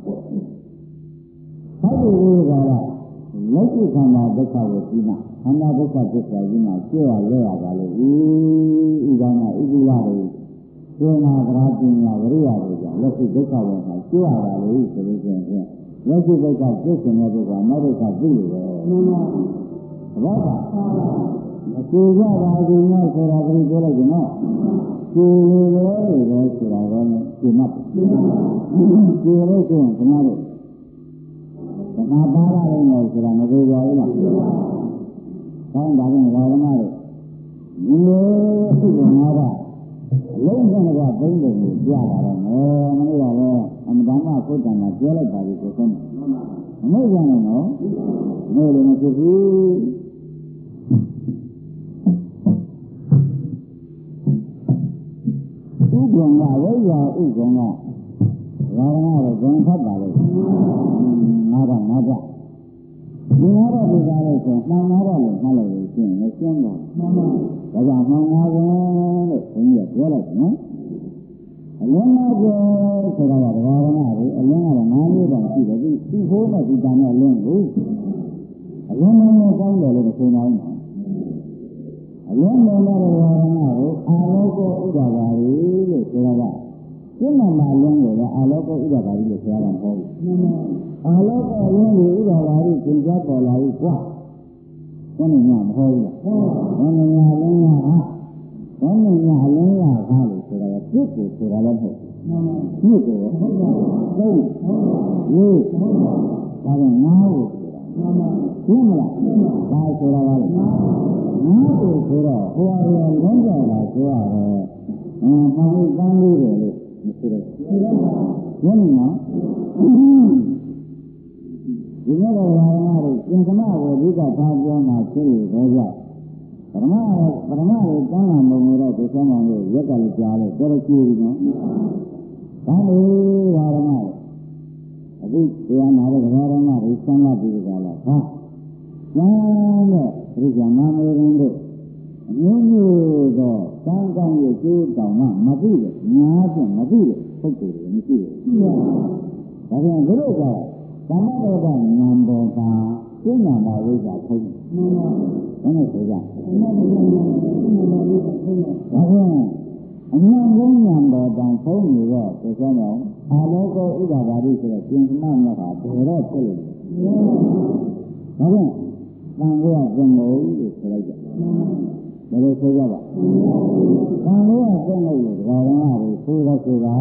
Speaker 2: ဆောက်ပြီးလို့ကလားလက်ရှိခန္ဓာဒုက္ခကိုပြီးမှခန္ဓာဒုက္ခသစ္စာကြီးမှကျွရလဲရပါလို့ဤဥဒနာဥဒိလာတွေသေနာသရာပညာဝရိယတွေကြောင့်လက်ရှိဒုက္ခဝေဒနာကျွရပါလို့ဆိုလို့ရှိရင်လက်ရှိဒုက္ခသစ္စာနဲ့ဒုက္ခနောက်ဒုက္ခသိလို့ပဲမှန်ပါဘောပါမကူကြပါဘူးနော်ဆိုတာကလေးပြောလိုက်ကြနော်ကူလေလေဆိုတာကကျင့်မှတ်ကူလို့ဆိုရင်ခင်ဗျားတို့သမာပါရလို့နော်ဆိုတာမပြောကြဘူးလားကောင်းပါရင်ဘာလို့မလဲဒီလိုအခုကငါကအလုံးစုံကသုံးပုံကိုကြားလာတော့မယ်မလို့တော့အမှန်တမ်းကိုယ်တန်တာပြောလိုက်ပါလိမ့်ကိုဆုံးမလို့ရအောင်နော်မလို့လည်းမဖြစ်ဘူးဥက္ကံကဝိယာဥက္ကံကရာဂနာတော့ဘယ်ဖတ်ပါလဲငါတော့ငါတော့ဒီငါတော့ဒီကားလို့ဆိုမှန်ငါတော့လို့မှတ်လို့ရှိရင်လည်းရှင်းတော့မှန်ပါဒါကြောင့်မှန်ငါပဲလို့ဘုန်းကြီးကပြောလိုက်နော်အလင်းသားကျော်ဆိုတာကရာဂနာတွေအလင်းကတော့ငါးမျိုးတောင်ရှိတယ်ဒီဒီဟိုးနဲ့ဒီတန်နဲ့အလင်းကိုအလင်းနဲ့ကောင်းတယ်လို့ဆိုနိုင်တယ်အလင်းနဲ့လည်းရာဂနာကိုအာလောကဥဒ္ဒါဘာရီလို့ဆိုတာကကျင့်မှန်မှအလင်းကိုလည်းအာလောကဥဒ္ဒါဘာရီလို့ပြောတာမဟုတ်ဘူးအာလောကအလင်းကိုဥဒ္ဒါဘာရီသင်ကြားပေါ်လာပြီကွာဘယ်နဲ့မှမဟုတ်ဘူးလားဘယ်နဲ့မှအလင်းကဟာဘယ်နဲ့မှအလင်းကဟာလို့ဆိုတာကပြစ်ကိုဆိုတာလည်းမဟုတ်ဘူးပြစ်ကိုဟုတ်ပါဘူးဟုတ်ဒါကငါ့ကိုရှင်းမလားဒါဆိုတာကလည်းငါ့ကိုဆိုတော့ဟိုအရာလုံးကြတာဆိုရတော့အင်းဘာလို့တန်းလို့လဲလို့မဆိုတော့ရှင်းနော်ဒီနေ့တော့ဘာမှမကျင်သမကိုဒီကထားပြောမှဖြစ်လို့တော့ကြပရမပရမကိုတန်းလာမလို့တော့ဒီဆောင်အောင်လို့ရက်ကလေးကြားလို့တော်တော်ကြည့်ပြီနော်ဒါလို့ဘာမှအခုတရားနာတဲ့ဗလာရမကိုဆန်းလာပြီးကြလားဟာကျမ်းတဲ့ဒီကနာမည်ရင်းတို့အမျိုးမျိုးသောတန်ကောင်းရဲ့ကျိုးတောင်မှမသိတယ်ညာဖြင့်မသိတယ်ပုဂ္ဂိုလ်တွေမရှိဘူးဒါကြောင့်တို့ကဓမ္မတော်ကဉာဏ်ပေါ်ကကျင့်ညာပါဝိဇ္ဇာထုတ်တယ်ဘယ်နဲ့ဆိုကြဒါကြောင့်အဉာဏ်ဆုံးဉာဏ်ပေါ်တောင်ဖုံးနေတော့ဆိုကြတော့အာလောကဥဒ္ဒါဘာရိဆိုတဲ့ပြင်သမမြတ်ကဘယ်တော့ဖြစ်လို့လဲဒါကြောင့်တန်ခိုးကကျင့်လို့လို့ဆိုလိုက်ကြဘယ်လိုဆိုကြပါတန်ခိုးကကျင့်လို့ဒီကောင်ကတွေဆိုတော့ဆိုတာ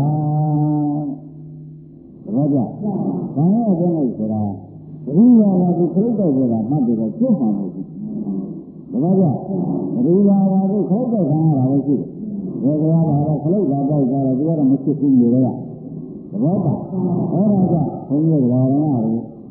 Speaker 2: ဘာကြတန်ခိုးကကျင့်လို့ဆိုတာဘုရားကဒီခရုတော်ဆိုတာမှတ်ပြီးတော့ကျင့်မှာမဟုတ်ဘူးဘာကြဘုရားကဒီခရုတော်ခံရတာပဲရှိတယ်ဘယ်ကောင်ကတော့ခရုတော်တော့ကြတော့ဒီကတော့မဖြစ်ဘူးမျိုးလေသဘောပါအဲ့ဒါကဘုန်းကြီးကဘာလဲ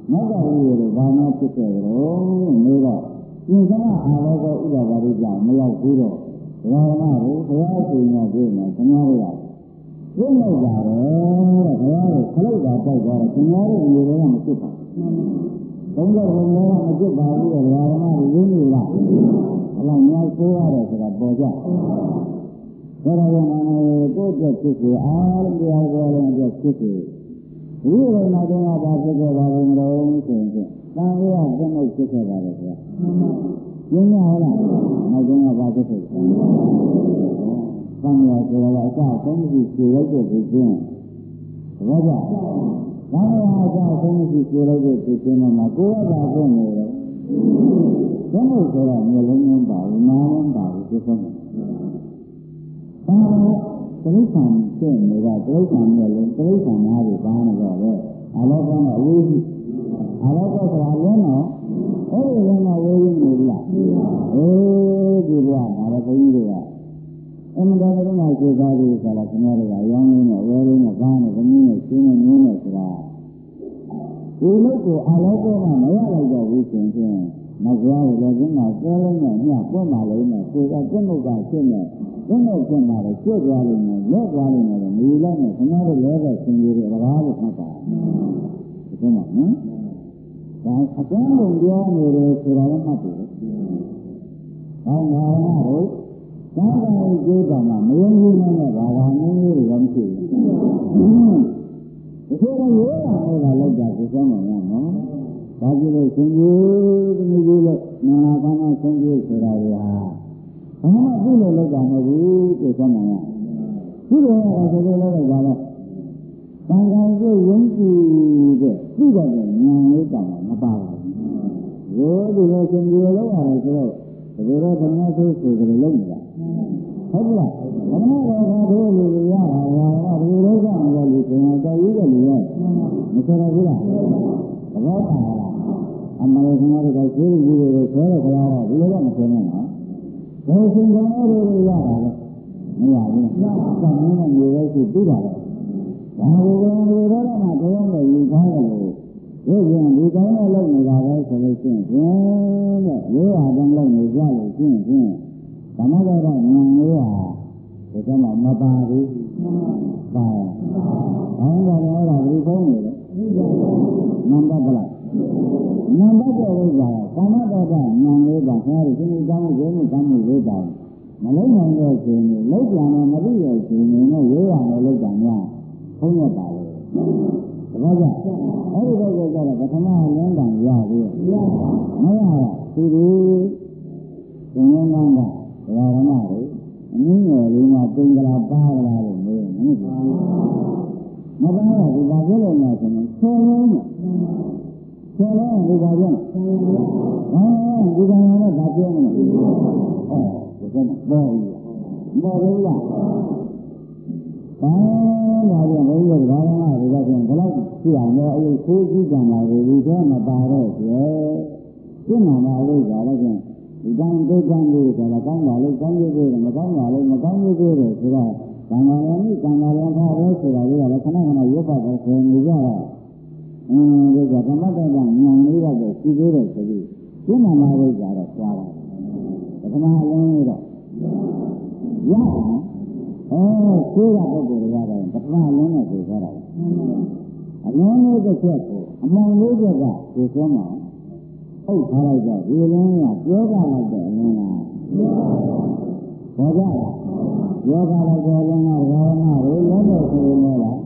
Speaker 2: နောက်ကလေးတွေဘာမှဖြစ်ခဲ့ကြတော့နေတော့သင်္ခါရအားလုံးကိုဥဒ္ဒဘာရိကြောင့်မရောက်ဘူးတော့ဘုရားကဘုရားရှင်ကပြည့်နေခင်ဗျားတို့ကပြည့်နေကြတယ်တဲ့ဘုရားကိုခလုတ်တာပိုက်သွားတော့ခင်ဗျားတို့ရေတွေကမဖြစ်ပါဘူးသုံးတော့ဘုရားကမဖြစ်ပါဘူးတဲ့ဘုရားကရင်းနေလားအလားမြောက်ဆိုးရတယ်ဆိုတာပေါ်ကြဒါတော့လည်းကိုယ့်အတွက်ဖြစ်စေအားလုံးတရားတော်လည်းအတွက်ဖြစ်စေဒီလိုနောက်တော့ဘာဖြစ်ခဲ့ပါလဲမလို့ဆိုရင်တန်ရကပြတ်ဖြစ်ခဲ့ပါတယ်ဗျာရင်းရဟုတ်လားနောက်တော့ဘာဖြစ်ခဲ့လဲတန်ရဆိုတော့အစဆုံးမရှိခြေလိုက်တဲ့ဒီချင်းဘာကြောင့်တန်ရအစဆုံးမရှိခြေလိုက်တဲ့ဒီချင်းမှာကိုယ်ကဘာဖြစ်နေလဲဘယ်လိုဆိုတော့မျိုးလုံးလုံးပါဘူးနားလုံးပါဘူးဒီဆုံးဒါတိရစ္ဆာန်ဖြစ်နေတာတိရစ္ဆာန်မျိုးလုံးတိရစ္ဆာန်သားတွေပါနေတော့လေအလောကနဲ့အဝေးကြီးအလောကဆိုတာလုံးတော့အဲ့ဒီလုံးကဝေးကြီးနေလားအေးဒီကဒါလည်းဘုန်းကြီးတွေကအမှန်တရားကမှကျေသားတွေဆိုတာခင်ဗျားတို့ကရောင်းရင်းနဲ့ဝယ်ရင်းနဲ့ကားနဲ့သမီးနဲ့ရှင်းနဲ့နင်းနဲ့ဆိုတာဒီလိုကိုအလောကကမရလိုက်တော့ဘူးရှင်ဖြင့်မကွာလည်းဒီမှာကျဲလုံးနဲ့ညပွင့်ပါလိမ့်မယ်ကိုယ်ကကျင့်မှုကရှင်းနေဘယ်နဲ့ကျင့်တာလဲကျွတ်သွားလိမ့်မယ်လက်သွားလိမ့်မယ်မူလိုက်နဲ့ခင်ဗျားတို့လဲတဲ့ရှင်ကြီးတွေတကားလို့မှတ်ပါဒီမှာနော်ဒါအကျဉ်းလုံးပြောနေတယ်ဆိုတာလည်းမှတ်တယ်။ဟောငါတို့သာသာရေးကြိုးတော်မှာမယုံကြည်နဲ့ဘာသာနည်းနည်းတွေလည်းမရှိဘူး။ဒီလိုရိုးတာဟောတာလောက်တာကိုစောင်းနေရနော်။ဒါကြည့်လို့ရှင်ကြီးတမျိုးကြီးလို့နာနာကနာရှင်ကြီးဆိုတာတွေဟာဘာမှပြုလို့လောက်တာမဟုတ်ဘူးကိုစောင်းနေရ။ဒီလိုရတာဆိုလို့လည်းကြာတော့တန်ခါကိုယုံကြည်တဲ့သူ့တော်ရဲ့ဉာဏ်လေးတောင်မပါဘူး။ရိုးဒီလိုရှင်ကြီးလောက်ရတယ်ဆိုတော့ဒီလိုတော့ဘုရားဆိုဆိုကြလို့လုပ်နေတာဟုတ်ကလားဘုရားတော်ကတို့လူတွေရတာဟာဒီလိုကမလို့လူပြန်တော်ကြီးတဲ့လူရဲ့မဆိုရဘူးလားသဘောပါလားအမှန်ကခင်ဗျားတို့ကကျေးဇူးကြီးတွေဆွဲရကြတာဒီလိုတော့မဆိုနဲ့နော်ဘယ်ရှင်တော်တို့တွေရတာလဲမရဘူးလားသံမင်းနဲ့နေရဲရှိပြီးတာလေဒါကိုယ်ကလူတော်ကမှတရားနဲ့ယူထားတယ်လို့ဒီရင်ဒီကောင်းနဲ့လုပ်နေတာပဲဆိုလို့ရှိရင်ဖြင့်တဲ့ရိုးရာတန်းလုပ်နေကြလို့ရှိရင်ဖြင့်ဓမ္မတော်ကဉာဏ်လေးဟာဒီကမှမပါဘူးပါဟောင်းတယ်အဲ့ဒါဒီကောင်းနေတယ်နံပါတ်ကလားနံပါတ်တော့ဥစ္စာဓမ္မတော်ကဉာဏ်လေးပါဆရာတို့ရှင်ကောင်းမှုရုံးမှုကောင်းမှုလေးပါမလုံးနိုင်တဲ့ရှင်ကြီးလောက်ပြန်တော့မသိရရှင်ကြီးနဲ့ရိုးရာနဲ့လောက်တာများဘုန်းရပါလေဒါကြောင့်အဲ့ဒီတော့ကျတော့ပထမလင်းတန်ရပြီမရတာသူဒီသင်္ကန်းကဘုရားဓမ္မတွေအနည်းငယ်လေးမှသင်္ကလာပါလာလို့မေးမဟုတ်ဘူးမပါတော့ဒီပါပြလို့များဆိုရင်ဆောင်းလုံးဆောင်းလုံးဒီပါပြဟောဒီကံနဲ့ဒါပြောမလို့ဟောဒီကံပေါ်ပြီပေါ်ပြီလားဘာလာပြန်ဘုရားဘာမှမလုပ်ကြဘူးဘယ်လောက်ရှိအောင်လဲအဲ့ဒီကိုကြည့်ကြမှာကိုဒီတော့မပါတော့ကျဲပြစ်မှာမလို့ကြတော့ကျဒီကံဒုက္ခလို့ဆိုတာကောင်းတာလို့ကောင်းရည်တယ်မကောင်းတာလို့မကောင်းရည်တယ်ဆိုတော့ကံတော်လည်းကံတော်လည်းထားရဲဆိုတာလေးကလည်းခဏခဏရုပ်ပတ်တော့ဆိုနေကြတော့အင်းဒီကဓမ္မတော်ကဉာဏ်လေးတော့ရှိသေးတယ်ဆိုပြီးပြစ်မှာမလို့ကြတော့သွားတာပထမအလုံးတော့ရอ๋อကိုယ်ကပုဂ္ဂိုလ်တွေကတော့ပထမအလုံးနဲ့ကိုပြောတာအလုံးလေးတစ်ချက်ကိုအမှန်လေးချက်ကကိုပြောမှာဟုတ်ထားလိုက်တော့ဒီလုံးကပြောကြလိုက်တဲ့အလုံးကဘောကြလားပြောကြလိုက်တဲ့အလုံးကဘာဝနာတွေလုံးလို့ဆိုရင်လည်းဒါ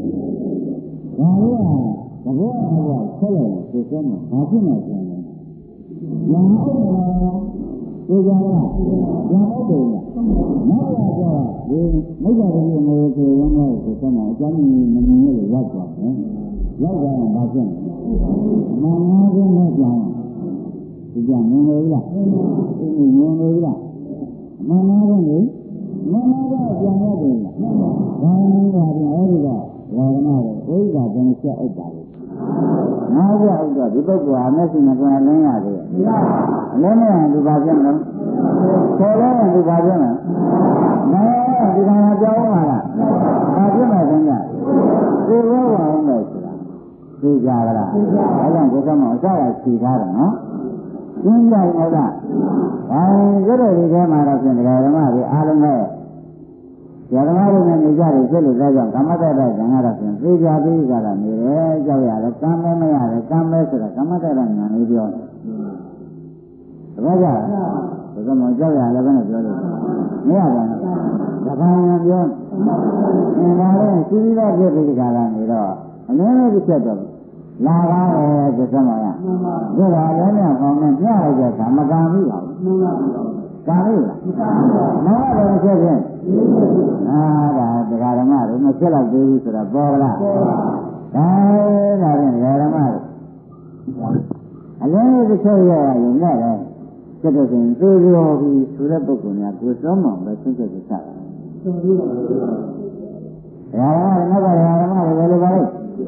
Speaker 2: လို့ကဘဘောအဘောဆက်လို့ကိုပြောမှာဘာဖြစ်နေလဲညာဟုတ်လားကိုကြလားညာဟုတ်တယ်နောက်ရတော့ဒီမိစ္ဆာတွေငိုဆိုရင်လည်းကိုယ်ကအကျမ်းမင်းမင်းလေးရောက်သွားတယ်ရောက်သွားရင်ဘာဖြစ်လဲမင်္ဂလာခြင်းနဲ့ကြောင်းဒီကြောင့်မင်းလေးလားဒီမင်းလေးလားမင်္ဂလာခြင်းလေမင်္ဂလာတော့ကြောင်းရတယ်လားဘာလို့လဲအဲ့ဒီကဝါဒနာကိုဥစ္စာပြန်ဆက်ဥပ္ပါလေငါးပြဥစ္စာဒီပုဂ္ဂိုလ်ဟာမျက်စိနဲ့ပြန်လင်းရတယ်အလင်းနဲ့ဒီပါပြန်လို့ခေါ်လဲဒီပါပြန်လားမဲဒီကံကြောင်းပါလားဘာဖြစ်မှဆုံးကြဒီဘဝအောင်လို့ဆိုတာဒသိကြပါလားအဲကြောင့်ကိုယ်ကမှအစရခြေထားတယ်နော်ရှင်းကြရဲ့လားအဲဒီလိုဒီထဲမှာတော့ပြင်တရားဓမ္မတွေအားလုံးနဲ့တရားဓမ္မတွေနဲ့နေကြတယ်ဖြစ်လို့ဒါကြောင့်ကမ္မတ္တတဲ့ဇံကတော့ပြင်သိကြပြီးကြတာနေတယ်ကြောက်ရတယ်ကမ်းမဲမရတယ်ကမ်းမဲဆိုတာကမ္မတ္တတဲ့ဉာဏ်လေးပြောတယ်တပည့်ကြဘုရားမောကြောက်ရလည်းဘယ်နဲ့ပြောလို့မရပါဘူး။ဒါကံပြောအင်းဒါလည်းစီးရဖြစ်ပြီးဒီကလာနေတော့အနည်းလေးတစ်ချက်တော့လာပါရဲ့ဆိုစမ်းပါရ။ဒါကလည်းလည်းကောင်းနဲ့ပြရကြတာမကံဘူးလား။မှန်ပါဘူး။ကံလို့လား။နောက်တော့တစ်ချက်ချင်းအာဒါတရားဓမ္မတွေမဖြစ်တော့သေးဘူးဆိုတော့ပေါ်လား။ပေါ်ပါ။ဒါဒါဖြင့်တရားဓမ္မတွေအလုံးလေးတစ်ချက်ရရင်လည်းကျတော့ရင်သေရောပြီးဆိုတဲ့ပုဂ္ဂိုလ်များကိုယ်စောမှပဲသိချက်ချတာ။သိပြီလား။ရာဓမ္မနောက်ကရာဓမ္မတွေလည်းပါလေ။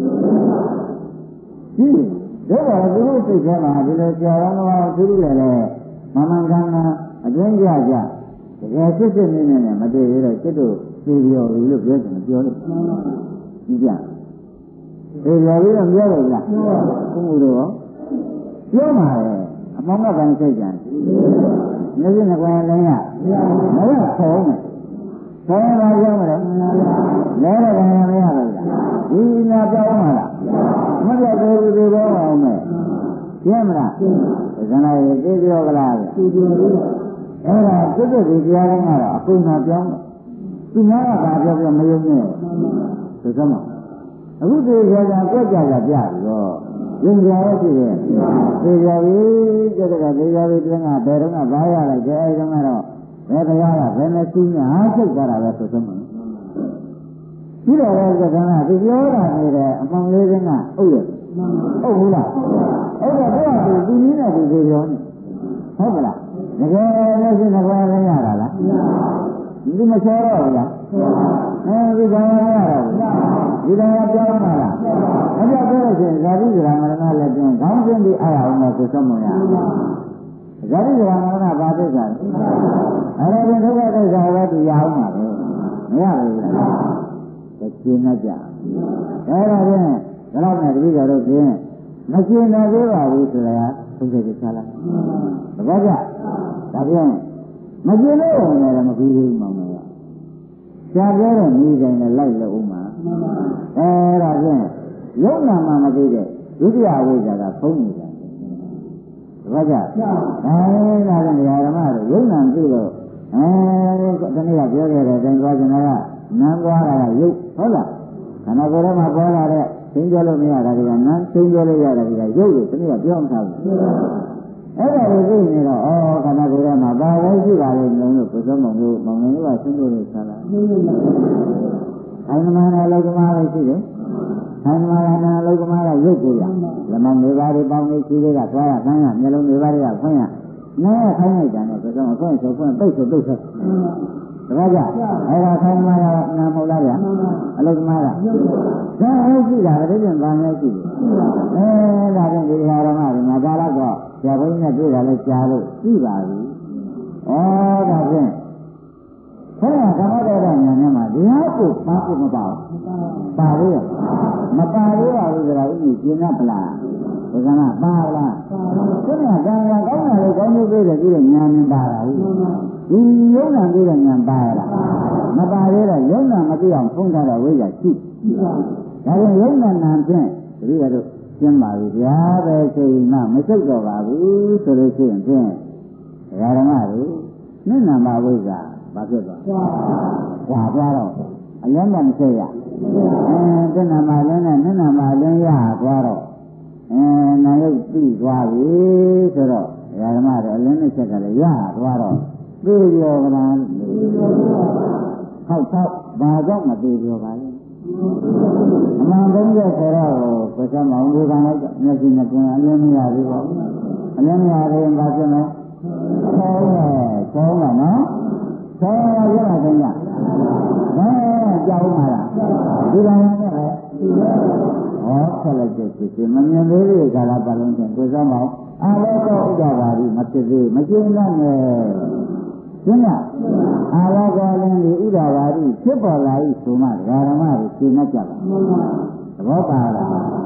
Speaker 2: ဒီဒါကဘုရားစိတ်ထဲမှာဒီလိုကြော်ရတော့သူတို့လည်းမမှန်ကန်တာအတွင်းကြကြတကယ်စစ်စစ်နေနေနဲ့မတည်ရတော့စစ်တို့သေရောပြီးလို့ပြောတယ်မပြောလို့။ဒီကြ။သေရောပြီးတော့ပြောလို့လား။ဘုရားတို့ရောပြောမှာလေအမောင်ကလည်းစိတ်ကြံမျက်စိနဲ့ကြွယ်လည်းရမရခေါင်းမယ်ခေါင်းလာကြောင်းမလဲလဲတော့လည်းမရဘူးလားဒီနာပြောင်းမှာလားမပြောက်သေးဘူးဒီတော့အောင်မယ်ရှင်းမလားဇဏရေသိပြောကြလားသိပြောပြီအဲ့ဒါစိတ်စိတ်တရားကောင်းကတော့အကုန်နာပြောင်းသူများကဘာပြောပြောမယုံနဲ့ဆိုစမ်းပါအခုဒီကြာကြာကြွက်ကြကြပြပြီတော့ယုံကြရရှိတယ်သေကြပြီကျတဲ့ကသေကြပြီတင်းကဘယ်တော့မှဘာရလိုက်ကြအဲကြောင့်ကတော့ဘယ်တရားကဘယ်နဲ့ကူးညာထုတ်ကြတာပဲဆိုစမ်းပါပြီးတော့လည်းကကနာသူပြောတာနေတယ်အမှန်လေးစင်းကအုပ်ရဟုတ်ဘူးလားအဲ့တော့သူကသူနည်းနဲ့သူသေပြောနေဟုတ်ကလားတကယ်လည်းရှင်းတဲ့ဘယ်လဲရတာလားဒီမချောတော့ဘူးလားအဲဒီဘာရရတာဒီတရားပြောင်းလာလားအပြောက်ပြောလို့ရှိရင်ဇာတိဇရာမရဏလည်းပြောင်းခေါင်းကျင်းပြီးအားရအောင်လို့ဆိုဆုံးမရဇာတိဇရာမရဏဘာသိကြလဲအဲ့ဒါပြင်ဒုက္ခသစ္စာပဲသူရအောင်ပါပဲမရဘူးလားတကျင်းနဲ့ကြအဲ့ဒါဖြင့်ဒါတော့နဲ့တတိယတော့ဖြင့်မကျင်းနိုင်သေးပါဘူးဆိုတာသုံးချက်ချလိုက်တပည့်ကြဒါဖြင့်မကျင်းလို့လည်းမပြီးဘူးမောင်မောရှားပြောတဲ့ဤတိုင်းနဲ့လိုက်လို့ဥမှာအဲဒါဖြင့်ယုံနာမှမသိတဲ့ဒုတိယဝိဇ္ဇာကဖုံးနေတာတပည့်ကြအဲဒါကဓမ္မတွေယုံနာသိလို့အဲဒီနေ့ကပြောခဲ့တဲ့တိုင်းသွားကျင်တာကနန်းသွားတာကယုတ်ဟုတ်လားခန္ဓာကိုယ်ထဲမှာပေါ်လာတဲ့သိပြောလို့မရတာကနန်းသိပြောလို့ရတာကယုတ်လို့ဒီနေ့ကပြောမှထားဘူးအဲ့ဒါကိုသိနေတော့ဩခန္ဓာကိုယ်ထဲမှာဘာဝဲရှိပါလဲညုံလို့ကိုယ်ဆုံးမလို့မောင်နေကဆင်းလို့ဆလာအိုင်နမနာလောကမာပဲရှိတယ်အိုင်နမနာလောကမာကရုပ်ကိုရလမောင်နေပါးတွေပေါင်းနေရှိတွေကသွားရဆန်းရမျက်လုံးတွေပါးတွေကဖွင့်ရနားခိုင်းလိုက်တာနဲ့ကိုယ်ဆုံးအဖွင့်ဆိုဖွင့်ပိတ်ဆိုပိတ်ဆက်တပည့်ကြအဲ့ဒါခိုင်းမှရနာမဟုတ်လားဗျာအလုကမာကဒါဟုတ်ရှိတာတည်းပြင်ဘာများရှိတယ်အဲဒါဖြင့်ဒီဓမ္မတွေမှာဒါတော့ဆရာဘုန်းကြီးနဲ့တွေ့တာလဲကြားလို့ရှိပါပြီဩဒါဖြင့်ဆရာကမ္ဘာတော်တဲ့ဉာဏ်နဲ့မှာဒီဟာကိုပါဖို့မပါဘူးပါလို့ရမပါလို့ပါဘူးဆိုတာဥပ္ပကျင်တ်ပလားဒီကနေ့ပါလားဆရာကံကကောင်းတာလေကောင်းလို့ပြေးတယ်ပြီးတော့ဉာဏ်နဲ့ပါတာဟုတ်ဒီယုံနာပြီးတဲ့ဉာဏ်ပါရလားမပါသေးတော့ယုံနာမသိအောင်ဖုံးထားတဲ့ဝိဇ္ဇာရှိဒါကြောင့်ယုံနာနာဖြင့်တတိယတို့ရှင်းပါပြီဗျာပဲချိန်မှမစိတ်တော့ပါဘူးဆိုလို့ရှိရင်ဖြင့်ဒကာဓမ္မတို့မျက်နှာမှာဝိဇ္ဇာဘာဖြစ်သွားလဲကြာသွားတော့အလင်းမစိတ်ရအဲမျက်နှာမှာလင်းနဲ့မျက်နှာမှာလင်းရသွားတော့အဲနာယုတ်ပြီးသွားပြီဆိုတော့ဒကာဓမ္မတို့အလင်းနဲ့ချက်ကလည်းရသွားတော့သိရောကလားဟောက်တော့ဘာကြောင့်မသိရောပါလဲအမှန်ဆုံးရဆိုတော့ကိုယ်ကမောင်လေးကလည်းမျက်စိနဲ့ကြင်အလင်းမရဘူးပေါ့အလင်းမရရင်ဘာဖြစ်လဲဆောင်းတယ်ဆောင်းတာနော်ဆောင်းရရတာခင်ဗျအဲကြောက်မှာလားဒီလိုနဲ့ပဲဟောဆက်လိုက်တဲ့ဖြစ်ဖြစ်မမြင်သေးတဲ့ကာလပတ်လုံးချင်းကိုယ်ကမောင်အားလုံးတော့ဥကြပါပြီမဖြစ်သေးမကျင်းနဲ့ရှင်းလားအာလောကလည်းဒီဥဒ္ဒါဘာတိဖြစ်ပေါ်လာ၏ဆိုမှဓမ္မတွေရှင်းတတ်ကြပါသဘောပါလားအဲ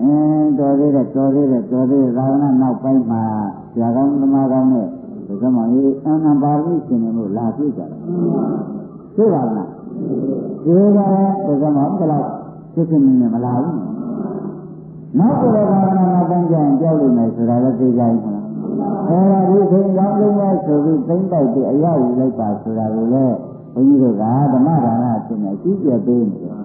Speaker 2: အင်းတော်သေးတယ်တော်သေးတယ်တော်သေးတယ်သာသနာနောက်ပိုင်းမှာဆရာကောင်းသမားကောင်းနဲ့ဒီကမှကြီးအနန္တပါဠိရှင်တွေလာပြကြတယ်သိပါလားဒီကဒီကမှဘယ်လောက်ဖြစ်ဖြစ်နေမလားဘူးနောက်တော့သာသနာနောက်ပိုင်းကျရင်ကြောက်လို့မယ်ဆိုတာလည်းသိကြရင်မလားအဲဒါဒီချိန်ကြောင်းလုံးဝဆိုပြီးသိမ့်တိုက်ပြီးအရာယူလိုက်ပါဆိုတာကိုလည်းဘုန်းကြီးတို့ကဓမ္မဒါနအဖြစ်နဲ့ကြီးကျယ်ပေးနေတယ်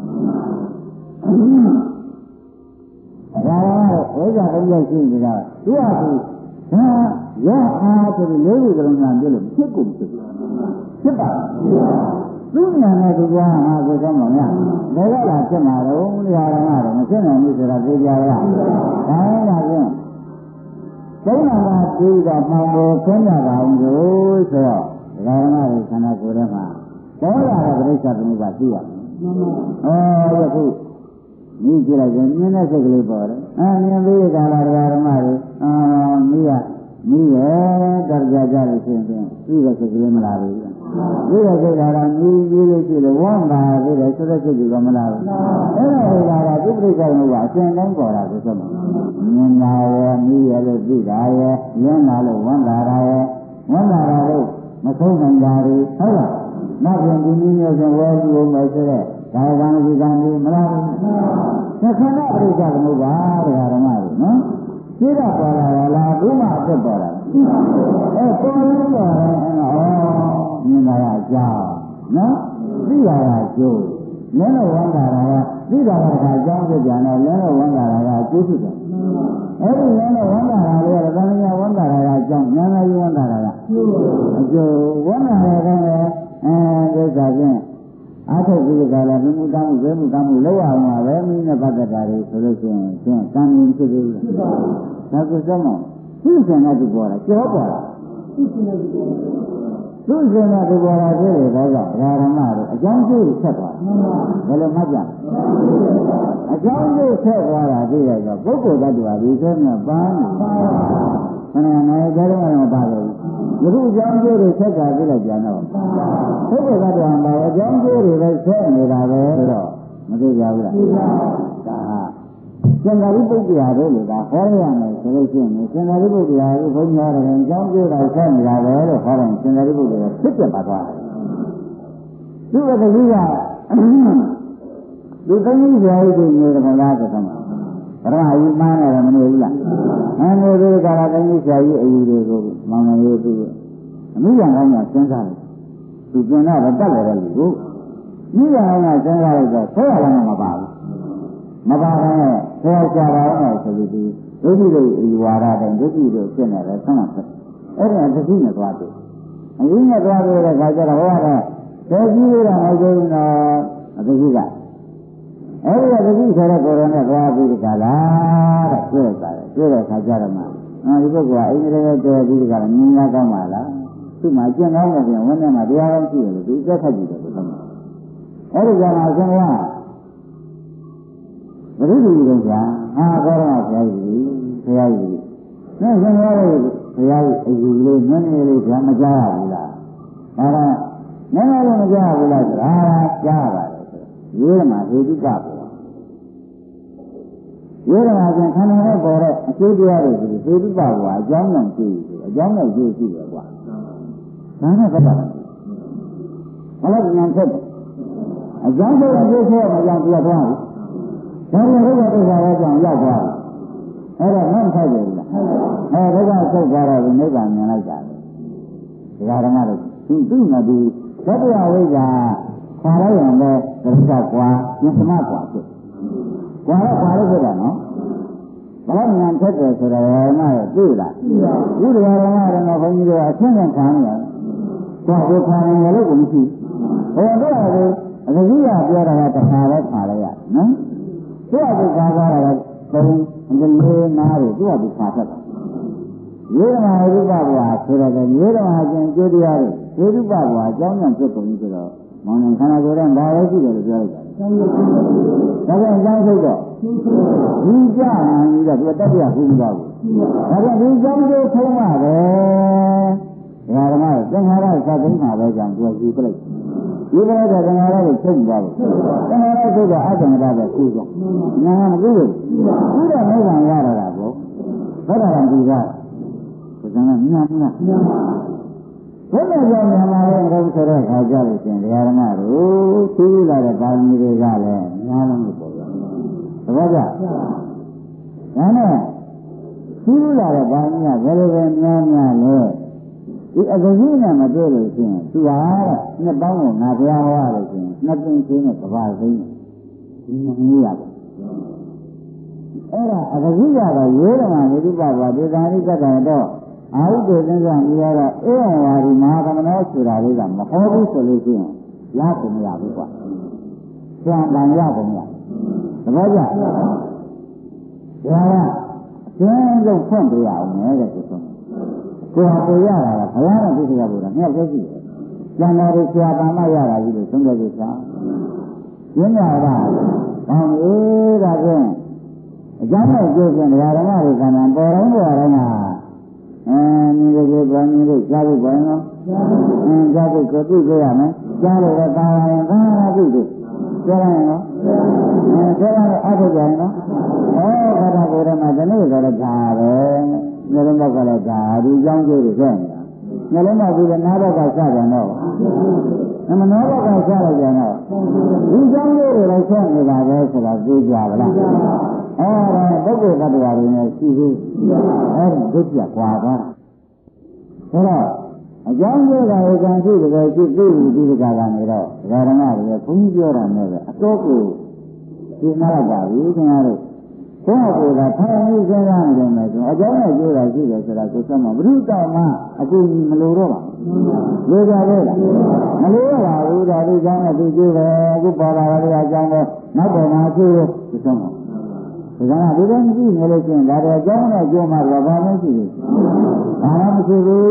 Speaker 2: ဒါကတော့ဝိဇ္ဇာဘုရားရှိနေတာသူကသူဒါရအားဆိုပြီးလေးခုကလုံးကပြလို့ဖြစ်ကုန်ဖြစ်ဖြစ်ပါသူ့ညာနဲ့သူကဟာကိုကောင်းပါများဒါကလာဖြစ်မှာတော့နေရာကတော့မဖြစ်နိုင်ဘူးဆိုတာသိကြရဒါလည်းဒါဖြင့်သုံးနာကပြီးတော့မှောင်ကိုခင်းကြပါအောင်လို့ဆိုတော့ဒကာမတွေခန္ဓာကိုယ်ထဲမှာပေါ်လာတဲ့ပြိဿသမုပ္ပါသိရမယ်။ဩယခုမိကြည့်လိုက်ရင်မြင်တဲ့စိတ်ကလေးပေါ်တယ်။အဲမြင်ပြီးကြလာဒကာမတွေအာမိရမိရတော်ကြကြလို့ရှိရင်ပြီးတဲ့စိတ်ကလေးမလာဘူး။ပြီးတဲ့စိတ်ကတော့မြည်ကြီးလေးရှိလို့ဝမ်းပါသေးတယ်ဆိုတဲ့စိတ်ကမလာဘူး။အဲ့ဒါကဒီပြိဿသမုပ္ပါအစဉ်တိုင်းပေါ်လာဆိုတော့မြင်လာရဲ့မိရလို့သိတာရဲ့ရမ်းလာလို့ဝမ်းသာတာရဲ့ဝမ်းသာတာလို့မဆုံးနိုင်တာတွေဟုတ်လားနောက်ပြန်ဒီနည်းမျိုးဆိုဝဲကြည့်လို့မယ်ဆိုတဲ့ဒါကံဒီကံဒီမလားဘူးသက္ကနာပရိစ္ဆေသမုပ္ပါဒကာဓမ္မတွေနော်သိတော့ပေါ်လာလားဘုမအသက်ပေါ်လာအဲပေါ်လို့တော့ဩမြင်လာရအကြောင်းနော်သိလာရအကျိုးလင်းလို့ဝမ်းသာတာကသိတာကအကြောင်းဖြစ်ကြတယ်လင်းလို့ဝမ်းသာတာကအကျိုးဖြစ်တယ်အဲ့ဒီလင်းလို့ဝမ်းသာတာလေးကသံဃာဝမ်းသာတာကအကြောင်းဉာဏ်လည်းဝမ်းသာတာကအကျိုးဝမ်းသာတဲ့ကဲအဲဒုက္ခချင်းအာထုပ်ပြီးကြလားမြမှုတမ်းမှုဝဲမှုတမ်းမှုလောက်အောင်ပါပဲမိနဲ့ပတ်သက်တာတွေဆိုလို့ရှိရင်ချင်းတမ်းမြင်ဖြစ်သေးဘူးလားဒါကိုစမ်းမသူ့စံနဲ့သူပေါ်တာကြောပေါ်တာသူ့စံနဲ့သူပေါ်တာဆိုတဲ့ဒါကြောင့်ဓမ္မတွေအကြောင်းကျိုးဆက်သွားဘယ်လိုမှတ်ကြအကြောင်းကျိုးဆက်သွားတာသိရတော့ပုဂ္ဂိုလ်တ attva ဒီဆိုမြပန်းခဏနဲ့ကြားတော့မပါဘူးယခုအကြောင်းကျိုးတွေဆက်တာသိလိုက်ကြတော့ပုဂ္ဂိုလ်တ attva မှာအကြောင်းကျိုးတွေပဲဆက်နေတာပဲဆိုတော့မသိကြဘူးလားဒါစင်္ကာရိပုတ္တရာတို့လည်းဒါဟောရမယ်ဆိုလို့ရှိရင်စင်္ကာရိပုတ္တရာကိုဘုန်းကြီးတော်တယ်အကြောင်းကျိုးတွေဆက်နေတာပဲလို့ဟောတယ်စင်္ကာရိပုတ္တရာဖြစ်ပြပါသွားတယ်သူ့အတကြီးကဒီသိင်းကြီးဆရာကြီးတွေနေတယ်မလားဆိုတော့ဘရမကြီးမှန်းတယ်မနေဘူးလားအင်းဒီလိုကလာသိင်းကြီးဆရာကြီးအယူတွေကိုမောင်နေရေးသူအမိပြန်ကောင်းတာစဉ်းစားတယ်သူကျင်တော့တတ်တယ်လူကိုမိပြန်ကောင်းတာစဉ်းစားလိုက်တော့ဆရာလည်းမပါဘူးမပါဘဲနဲ့ဆရာရှာပါအောင်ဆိုပြီးဒီဒုတိယအယူဝါဒတိုင်းဒုတိယတို့ဖြစ်နေတယ်ဆန်းမှာဖြစ်အဲ့ဒါတတိနဲ့သွားတယ်အရင်ကသွားပြီးတဲ့ခါကျတော့ဟောရတယ်ဆယ်ကြီးရအောင်ကျုံတော့အတကြီးကအဲ့ဒီကတတိဆိုတဲ့ကိုယ်တော်နဲ့သွားပြီးကြလားတဲ့တွေ့လိုက်ပါတယ်တွေ့တဲ့ခါကျတော့မှအာဒီပုဂ္ဂိုလ်ကအင်္ဂလိပ်နဲ့တွေ့ပြီးကြလားမြင်ရကောင်းပါလားသူ့မှာကျင့်ကောင်းတယ်ပြန်ဝန်းထဲမှာတရားကောင်းရှိတယ်လို့သူစက်ခတ်ကြည့်တယ်ဆိုတော့အဲ့ဒီကမှအရှင်ကဘယ်လိုလုပ်ကြလဲဟာကောရမဆရာကြီးဆရာကြီးနဲ့ဆရာကြီးဆရာကြီးအယူလေးနည်းနည်းလေးကြာမကြားရဘူးလားဒါတော့နည်းနည်းလေးမကြားဘူးလားဆိုတာကြားပါတယ်ဆိုရေးရမှာဟေတုကပေါ့ရေးရမှာကျန်ခန္ဓာနဲ့ပေါ်တဲ့အကျိုးတရားတွေဆိုဟေတုကပေါ့အကြောင်းနဲ့ကြည့်ဆိုအကြောင်းနဲ့ကြည့်ရှိတယ်ကွာဒါနဲ့ပတ်တာဘယ်လိုဉာဏ်ဖြစ်အကြောင်းကိုအကျိုးဆိုအကြောင်းပြတ်သွားပြီဒါလည်းဘုရားတရားရဲ့ကြောင့်ရောက်သွားပြီအဲ့ဒါမှမဆိုင်ဘူးလားအဲဒါကစိတ်ကြတော့ဒီနိဗ္ဗာန်မြင်လိုက်တာလေဒါဓမ္မတွေသူသူ့နဲ့ဒီသတ္တဝဝိဇ္ဇာခါရရင်ပဲဒုက္ခကွာယသမကွာဖြစ်ကွာတော့ကွာလို့ဖြစ်တာနော်ဘယ်ဉာဏ်ဖြစ်တယ်ဆိုတော့ဓမ္မရဲ့သိလားသိပါဘူးဓမ္မတွေမှာဘုန်းကြီးတို့အဆင့်ဆင့်ခံရတယ်ကွာကိုခံရင်လည်းကိုမရှိဘယ်တော့လဲအကြည့်ရပြောတာကတခါပဲခါလိုက်ရနော်သူ့အကူကားကားတာကဘုံအကလေးနားတွေသူ့အကူခါတတ်တယ်ယေရမဟိရုပဘွာဆိုတော့ယေရမကျင်ကျိုးတရားတွေဟိရုပဘွာအကြောင်းကြောင့်ဖြစ်ကုန်ပြီဆိုတော့မောင်နှံခန္ဓာကိုယ်ထဲဘာလဲရှိတယ်လို့ပြောလိုက်တာဒါကြောင့်အကြောင်းထုတ်တော့ဒီကြနိုင်ပြီးတော့သူတတ်ပြဘူးမသွားဘူးဒါကြောင့်ဒီအကြောင်းကိုထုံးပါပဲဓမ္မဓမ္မသင်္ခါရစသိမ်းမှာပဲကြောင့်သူကယူပလိုက်ဒီလိုတော့ငါလည်းချုပ်သွားလို့ငါလည်းချုပ်တော့အတ္တမတာပဲပြီးသွားငါကမပြီးဘူးပြီးတော့နိဗ္ဗာန်ရတော့တာပေါ့ဘယ်တော့မှပြီးသွားဒါကမှမြတ်မြတ်ဘုရားကြောင့်မြန်မာလည်းဘုဆိုတဲ့ခါကြလို့ရှင်တရားဓမ္မတို့သိလာတဲ့ပါရမီတွေကလည်းများလုံးလို့ပြောတယ်သဘောကျဒါနဲ့သိလာတဲ့ပါရမီကဘယ်လိုပဲများများလဲဒီအကကြီးနဲ့မတွေ့လို့ရှိရင်သူဟာနှစ်ပေါင်းကိုငါဘုရားဟောရလို့ရှိရင်နှစ်သိန်းချင်းနဲ့ကဘာသိန်းဒီမကြီးရတယ်အဲ့ဒါအကကြီးကတော့ရိုးတယ်မှာဒီပဘဒေသနိကတ္တတော့အာဟုတေသင်္ကမြည်ရတော့အေဝံဝါဒီမဟာသမဏောဆိုတာလေးကမဟောဘူးဆိုလို့ရှိရင်ရကုန်မရဘူးကွာ။ပြန်တန်ရကုန်မရ။သဘောကျ။ဒါကအကျဉ်းဆုံးဖွင့်ပြရအောင်လေတဲ့ဆို။ကိုယ်ဟာကိုရတာကဘုရားနဲ့ပြည့်စုံရဖို့ကမြောက်ကျရှိတယ်။ကျန်တော်တွေဆရာပါမရတာကြီးလို့သုံးကြကြတာ။ရင်းရတာ။ဘောင်းလေးဒါဖြင့်အကြောင်းနဲ့ကျိုးဖြင့်ဓမ္မဓမ္မတွေကံပေါ်တိုင်းပေါ်တိုင်းကအဲမြင်လို့ပြောမြင်လို့ကြားလို့ပြောနော်အင်းကြားလို့ကိုသိကြရမယ်ကြားလို့လည်းကာရင်ကာသိတယ်ကြားရနော်အဲကြားရအထုကြရင်နော်ဩခါတာကိုယ်ထဲမှာဒီနေ့ဆိုတော့ဒါပဲညလုံးဘောက်ကလည်းဒါဒီကြောင်းကျိုးတွေခဲ့နေတာညလုံးဘောက်ပြီးတော့နားဘောက်ကစကြတော့အမနောဘောက်ကစလိုက်ကြတော့ဒီကြောင်းကျိုးတွေလည်းဆက်နေတာပဲဆိုတာသိကြပါလားအဲ့ဒါပုဂ္ဂိုလ်တ attva တွေနဲ့ရှိသေးအဲ့ဒီဒုတိယကွာပါဆိုတော့အကြောင်းကျိုးတာကိုကံရှိတကယ်ရှိသိပြီးဒီကကနေတော့ဓမ္မတွေဘုန်းကြီးပြောတာနဲ့ပဲအတော့ကိုရှင်းလာပါပြီခင်ဗျားတို့ဘုရားကထိုင်ပြီးစဉ်းစားနေတယ်မယ်ဆိုအကြောင်းနဲ့ကျိုးတာရှိတယ်ဆိုတာကိုဆက်မှာဘုရုတောင်မှအကူကြီးမလိုတော့ပါဘူးလိုကြလေလားမလိုတော့ပါဘူးဒါဒီကြောင့်နဲ့ဒီကျိုးပဲအခုပေါ်လာတဲ့အကြောင်းကိုနောက်ပေါ်မှာကျိုးလို့ဆက်မှာဒါကဒီလိုကြည့်နေလို့ရှိရင်ဒါတော့အကြောင်းနဲ့ကျိုးမှတော့ဘာမှမရှိဘူးဘာမှမရှိဘူး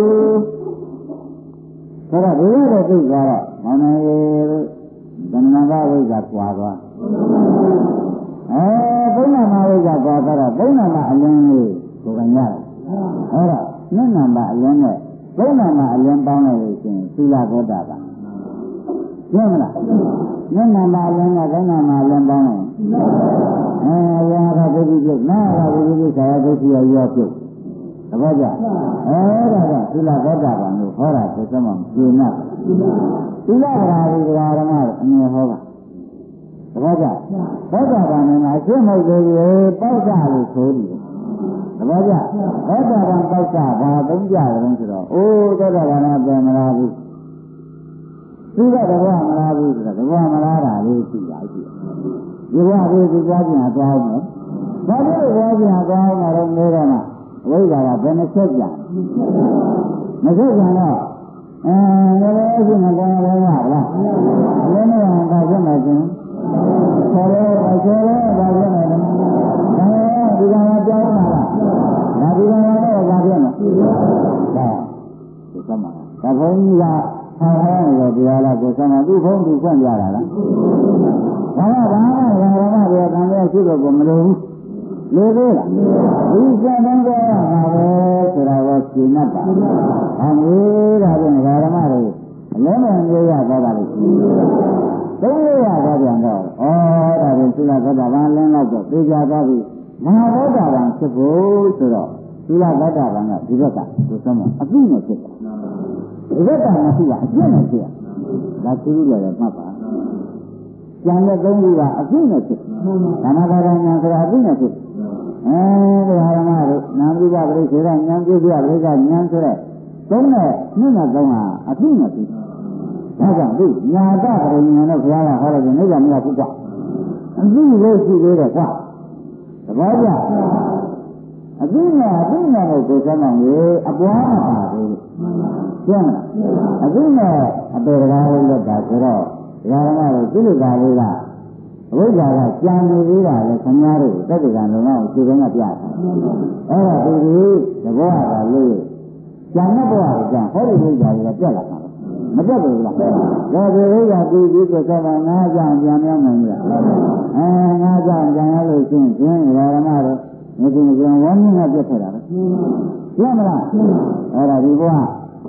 Speaker 2: ဆိုတော့ဒီလိုတော့သိကြတော့မောင်နေဗန္နနာဝိဇ္ဇာကွာသွားအဲဘုန်းနာမဝိဇ္ဇာကွာတော့ဘုန်းနာမအလင်းလေးကိုကရတယ်အဲ့တော့မျက်နာမအလင်းနဲ့ဘုန်းနာမအလင်းပေါင်းလိုက်လို့ရှိရင်သီလဘောဓပါရှင်းမလားမျက်နာမအလင်းနဲ့ဘုန်းနာမအလင်းပေါင်းလိုက်အဲရာဂဒုတိယနာဂဒုတိယဆရာဒုတိယရောပြုတ်သဘောကျအဲဒါကသီလဘောဓပါမျိုးဟောတာဆိုစမှကျင့်နာသီလဗရာဒီဓမ္မတွေအမြဲဟောပါသဘောကျဘောဓဘာနဲ့မှာရှင်းမိုက်လေးရေပေါက်ကြလို့ဆိုတယ်သဘောကျဘောဓဘာပေါက်ကြဘာသုံးကြတယ်ဆိုတော့အိုးသောတာပန်နဲ့ပြန်မလားဘူးသီလတဘောမလားဘူးဆိုတော့တဘောမလားတာလေးရှိပါရှိဒီဘဝလေးဒီကြားပြန်သွားမယ်ဘာလို့ကြားပြန်သွားမှာတော့နေတော့မှအဝိဇ္ဇာကဘယ်နှချက်ကြမချက်ကြတော့အဲလည်းရှိနေတယ်လည်းရလားလည်းမရအောင်ပါဖြစ်နေခြင်းဆော်ရဲဆော်ရဲပါဖြစ်နေတယ်အဲဒီကောင်ကပြောင်းလာလားဒါဒီကောင်ကတော့ပါဖြစ်နေဒါဒီကမှာဒါဘုန်းကြီးကဆောင်းဟောင်းရတရားလားကိုဆောင်းသူ့ဘုန်းသူဖွင့်ပြတာလားဘာမှဘာမှဘာမှပြောတယ်လည်းရှိတော့မလို့ဘူးလေသေးလားဒီစံတန်းကြရမှာပဲဆိုတာကိုရှင်းတတ်တာအမေဒါဖြင့်ဓမ္မတွေအလုံးစုံပြောရသွားပါလိမ့်သုံးရရသွားပြန်တော့ဩဒါဖြင့်သီလဗဒ္ဓဘာလင်းတော့သိကြသွားပြီမဟာဗုဒ္ဓဘာဖြစ်ဖို့ဆိုတော့သီလဗဒ္ဓဘာကဒီဘက်ကဒီစမ်းအပြည့်နဲ့ဖြစ်တယ်ဒီဘက်ကမရှိတာအပြည့်နဲ့ဖြစ်တာဒါသူလည်းမှတ်ပါကျန်တဲ့သုံးခုကအပြည့်နဲ့ဖြစ်ဓမ္မဂရဏညာဆိုတာအပြည့်နဲ့ဖြစ်အဲဒီဟာဓမ္မတို့နာမတိကပရိစ္ဆေဒဉာဏ်ပြည့်ပြပရိစ္ဆေဉာဏ်ဆိုတဲ့သုံးနဲ့နှစ်နဲ့သုံးဟာအပြည့်နဲ့ဖြစ်ဒါကြောင့်ဒီညာတပရိညာနဲ့ဘုရားကဟောလိုက်တယ်နိဗ္ဗာန်မရဘူးကွာအပြည့်လို့ရှိသေးတယ်ကွာသဘောကျအပြည့်နဲ့အပြည့်နဲ့ကိုသိစမ်းမှရေအပွားမပါဘူးရှင်းလားအပြည့်နဲ့အပေကားလေးလက်တာဆိုတော့ဓမ္မတို့သိလို့ပါလေးလားအဝိဇ္ဇာကကြံနေသေးတာလေခင်ဗျားတို့တက္ကသံလုံးအောင်ခြေထဲကပြတာအဲ့ဒါဒီဒီသဘောကလေးကြံတဲ့ဘဝကကြံဟောဒီဝိဇ္ဇာတွေကပြက်လာတာမပြက်ဘူးလားဒါဒီဝိဇ္ဇာပြီးပြီးဆိုတော့ငါးကြံပြန်မြောင်းနိုင်ပြီအဲငါးကြံကြံရလို့ရှင်းရှင်းဓမ္မတို့မသိကြဝမ်းနဲ့ပြက်ထက်တာပဲရှင်းမလားအဲ့ဒါဒီဘဝ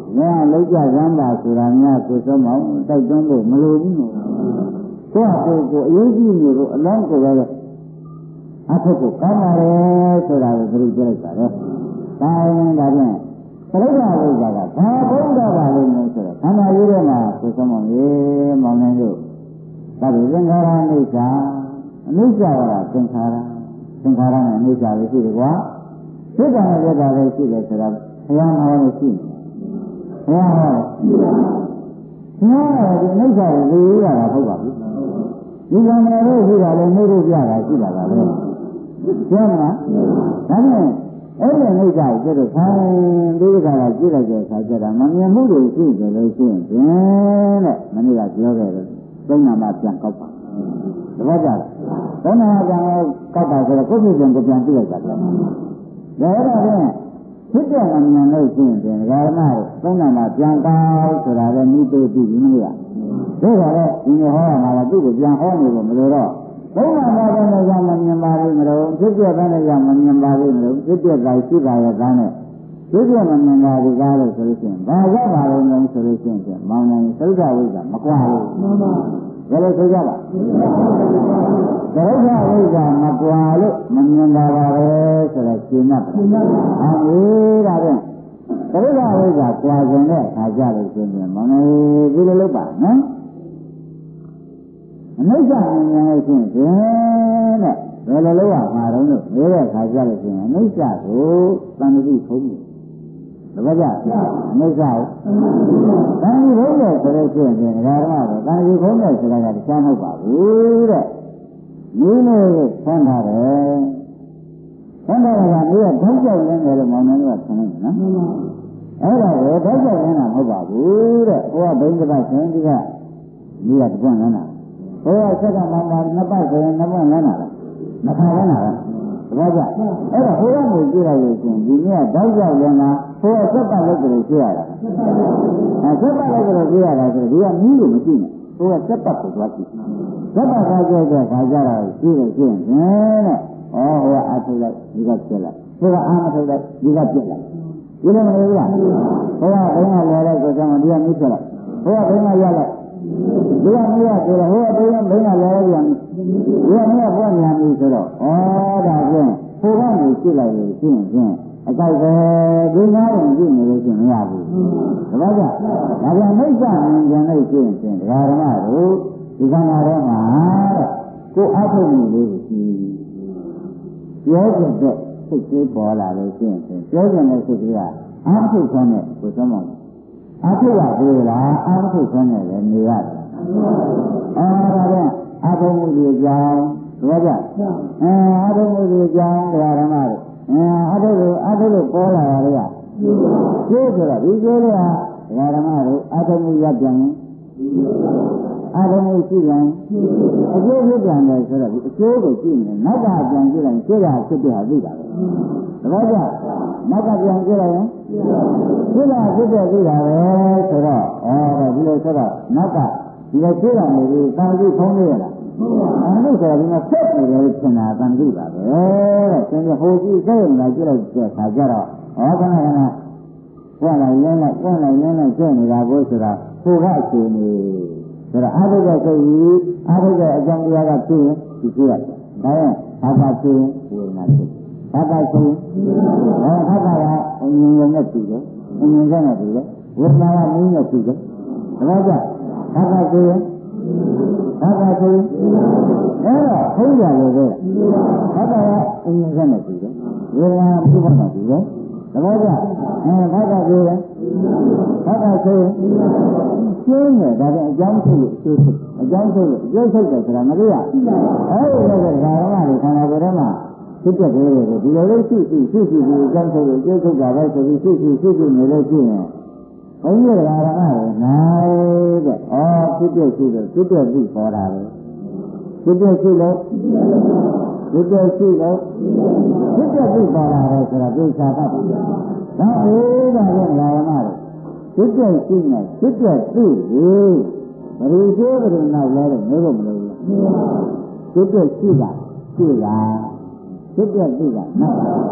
Speaker 2: ငါလောက်ကြစမ်းပါဆိုတာများကိုစောမောင်တိုက်တွန်းဖို့မလိုဘူးနော်ကိုယ့်ကိုယ်ကိုအရေးကြီးနေကိုအလောင်းကိုပဲအထက်ကိုကောင်းပါလေဆိုတာကိုသူပြောလိုက်တာလေဒါရင်ဒါဖြင့်ပရိဒါဝိဇ္ဇာကဘာဘုရားပါလိမ့်မယ်ဆိုတော့ခန္ဓာကြီးထဲမှာကိုစောမောင်ရေမောင်နေတို့ဒါပေသင်္ခါရအိဋ္ဌာအနိစ္စဝရသင်္ခါရသင်္ခါရနဲ့အနိစ္စပဲရှိတယ်ကွာသိက္ခာနဲ့သိက္ခာပဲရှိတယ်ဆိုတာဘုရားဟောလို့ရှိတယ်ဘုရားဟောဘုရားကဒီအနိစ္စကိုသိရတာဟုတ်ပါဘူးဒီကံတော်တို့ရှိတာလည်းနှိမ့်လို့ပြတာရှိတာပါပဲပြောမလားဒါနဲ့အဲ့ဒီအနိစ္စကိုကျတော့ခံသိက္ခာကကြည့်လိုက်တဲ့အခါကျတော့မမြင်မှုတွေရှိတယ်လို့ရှိရင်ဖြင့်တဲ့မနေ့ကပြောခဲ့တယ်သုံးနာမှပြန်ကောက်ပါတပတ်ကြလားသုံးနာမှပြန်ကောက်ပါဆိုတော့ကိုယ့်ပြည်ပြန်ကိုပြန်ကြည့်လိုက်တာပြောမှာဒါအဲ့ဒါဖြင့်ဖြစ်တဲ့မမြင်လို့ရှိရင်ဖြင့်ဓမ္မတွေသုံးနာမှပြန်ကောက်ဆိုတာလည်းမိသေးပြီမနေ့ကဒါကြတော့ဒီဟောရမှာလည်းသူ့ကိုပြန်ဟောနေလို့မလို့တော့သုံးနာမှပြန်လည်းရမမြင်ပါဘူးမလို့ဖြစ်တဲ့ဘက်လည်းရမမြင်ပါဘူးမလို့ဖြစ်တဲ့တိုင်းရှိပါရဲ့သားနဲ့ဒီပြမမြင်တာဒီကားလို့ဆိုလို့ရှိရင်ဘာရပါလို့လဲဆိုလို့ရှိရင်မောင်နိုင်သုဒ္ဓဝိဇ္ဇာမကွာဘူးမှန်ပါဘယ်လိုဆိုကြပါသုဒ္ဓဝိဇ္ဇာမကွာလို့မမြင်တာပါပဲဆိုတော့ရှင်းတ်ပါအေးဒါဖြင့်သုဒ္ဓဝိဇ္ဇာကွာခြင်းတဲ့အခါကြလို့ရှိရင်မောင်နိုင်ဒီလိုလုပ်ပါနော်အနိစ္စမြင်လို့ရှိရင်တဲ့ဘယ်လိုလုပ်ရမှာတော့လို့နေတဲ့အခါကြလို့ရှိရင်အနိစ္စကိုသံဃိထုံးတယ်တပည့်ကြအနိစ္စကိုသံဃိထုံးတယ်ဆိုလို့ရှိရင်ဒကာဓမ္မတွေသံဃိထုံးတယ်ဆိုတာကတရားမဟုတ်ပါဘူးတဲ့မိမိကိုဆန်းထားတယ်ဆန်းထားတာကမိရဲ့ဓာတ်ကြောင့်လည်းလို့မောင်နှံကဆန်းနေတယ်နော်အဲ့ဒါကိုဓာတ်ကြောင့်လည်းမဟုတ်ပါဘူးတဲ့ဟိုကဘိန်းတစ်ပတ်ဆင်းပြီးကမိရတကွန်းလန်းတာဟိုကဆက်ကမှန်ပါနှစ်ပတ်ဆိုရင်နှစ်ပတ်လန်းတာမခါရနာလားဒါကြအဲ့တော့ဟိုကနေကြည့်လိုက်လို့ရှင်ဒီနေ့ကတောက်ကြောက်ရင်လားဟိုကစက်ပတ်လို့ကြည့်ရတာအဲစက်ပတ်လို့ကြည့်ရတာဆိုဒီကမီးလို့မရှိနဲ့ဟိုကစက်ပတ်ကိုသွားကြည့်စက်ပတ်သွားကြည့်တဲ့ခါကျတော့ကြည့်လို့ရှိရင်တဲ့ဩဟိုကအားထုတ်လိုက်ဒီကပြက်လိုက်ဟိုကအားမထုတ်လိုက်ဒီကပြက်လိုက်ဒီလိုမလို့လားဟိုကဘုန်းကလည်းလိုက်ဆိုတော့ဒီကမီးပြက်လိုက်ဟိုကဘုန်းကရလိုက်ဒီကမီးရဆိုတော့ဟိုကဘုန်းကဘုန်းကလည်းပြန်ဒီကမီးကဘုန်းညာမီးဆိုတော့ဩဒါဖြင့်ဟိုကနေကြည့်လိုက်လို့ရှိရင်ဖြင့်အကြိုက်ပဲဒီနားရင်ကြည့်နေလို့ရှိရင်မရဘူးဒါပါကြဒါပြန်မိစ္ဆာမြင်ကြလို့ရှိရင်ဖြင့်ဒကာဓမ္မတို့ဒီကံတော်ထဲမှာကိုအထုပ်မှုလေးကိုကြည့်ပြောကြတဲ့စိတ်ကြီးပေါ်လာလို့ရှိရင်ဖြင့်ပြောကြတဲ့စိတ်ကြီးကအထုပ်ဆုံးတဲ့ကိုသုံးပါအထုပ်ကပြေးလားအထုပ်ဆုံးတဲ့လည်းနေရတယ်အဲဒါပြန်အထုပ်မှုတွေကြောင်းတော့ကြအဲအထုပ်မှုတွေကြောင်းတရားဓမ္မတွေအဲအထုပ်ကိုအထုပ်ကိုပေါ်လာရလေရကျိုးဆိုတော့ဒီကျိုးလေးဟာတရားဓမ္မတွေအထုပ်မှုရပ်ပြန်ရင်အထုပ်မှုရှိရင်အကျိုးဖြစ်ပြန်တယ်ဆိုတော့ဒီအကျိုးကိုကြည့်နေနောက်ကပြန်ကြည့်လိုက်ကျိုးတာဖြစ်တဲ့ဟာသိတာပဲဒါကြနောက်ကပြန်ကြည့်လိုက်ရင်ကျိုးတာဖြစ်တဲ့သိတာပဲဆိုတော့အဲဒီလိုဆိုတော့နောက်ကဒီလိုကျိုးတာနေပြီးသာဝတိဖုံးနေရလားအဲ့ဒါဆိုရင်တော့ဆက်နေတယ်ထင်တာတန်တိပါပဲတဲ့ဆင်းရဲဟိုကြည့်စိတ်ဝင်လာကြည့်လိုက်တဲ့အခါကျတော့ဟောခဏခဏကြွလိုက်လင်းလိုက်ကြွလိုက်လင်းလိုက်ကျင့်နေတာကိုဆိုတာဟိုကအခြေအနေဆိုတော့အာထုတဲ့စိတ်ကြီးအာထုတဲ့အကြောင်းတရားကဖြစ်ရင်ဒီကြည့်ရတယ်ဒါရင်ဘာသာဖြစ်ရင်ဝေဒနာဖြစ်ဘာသာဖြစ်ရင်အဲဘာသာကအမြင်နဲ့တူတယ်အမြင်နဲ့တူတယ်ဝေဒနာကနည်းနဲ့တူတယ်ဒါကြောင့်ဘာသာဖြစ်ရင်ဘာသာဆိုရင်အဲ့တော့ဘုရားလည်းပဲဘာသာကအင်းစက်နဲ့ပြီးတယ်ဝေဒနာပြုဖို့နဲ့ပြီးတယ်သဘောကျအဲဘာသာဆိုရင်ဘာသာဆိုရင်ရှင်းတယ်ဒါပေမဲ့အကြောင်းရှိလို့ရှင်းအကြောင်းရှိလို့ရုပ်ထုတ်တယ်ဆိုတာမလို့ရအဲ့ဒီလိုကဓမ္မတွေခန္ဓာကိုယ်ထဲမှာဖြစ်တဲ့တွေဒီလိုလေးရှိရှိရှိရှိဒီအကြောင်းရှိလို့ရုပ်ထုတ်တာပဲဆိုပြီးရှိရှိရှိရှိနေလို့ရှိရင်ဘုန်းကြီးကဓမ္မတွေနိုင်တဲ့ဩဖြစ်တဲ့ရှိလို့ဖြစ်တဲ့သိခေါ်တာပဲဖြစ်တဲ့ရှိလို့ဖြစ်တဲ့ရှိလို့ဖြစ်တဲ့သိခေါ်တာပဲဆိုတာသိချာတတ်တယ်ဒါအေးဒါကဓမ္မတွေဖြစ်တဲ့ရှိနဲ့ဖြစ်တဲ့သိကိုဘယ်လိုကျိုးဘယ်လိုနောက်လဲတော့မျိုးလို့မလို့ဘူးဖြစ်တဲ့ရှိကရှိတာဖြစ်တဲ့သိကနောက်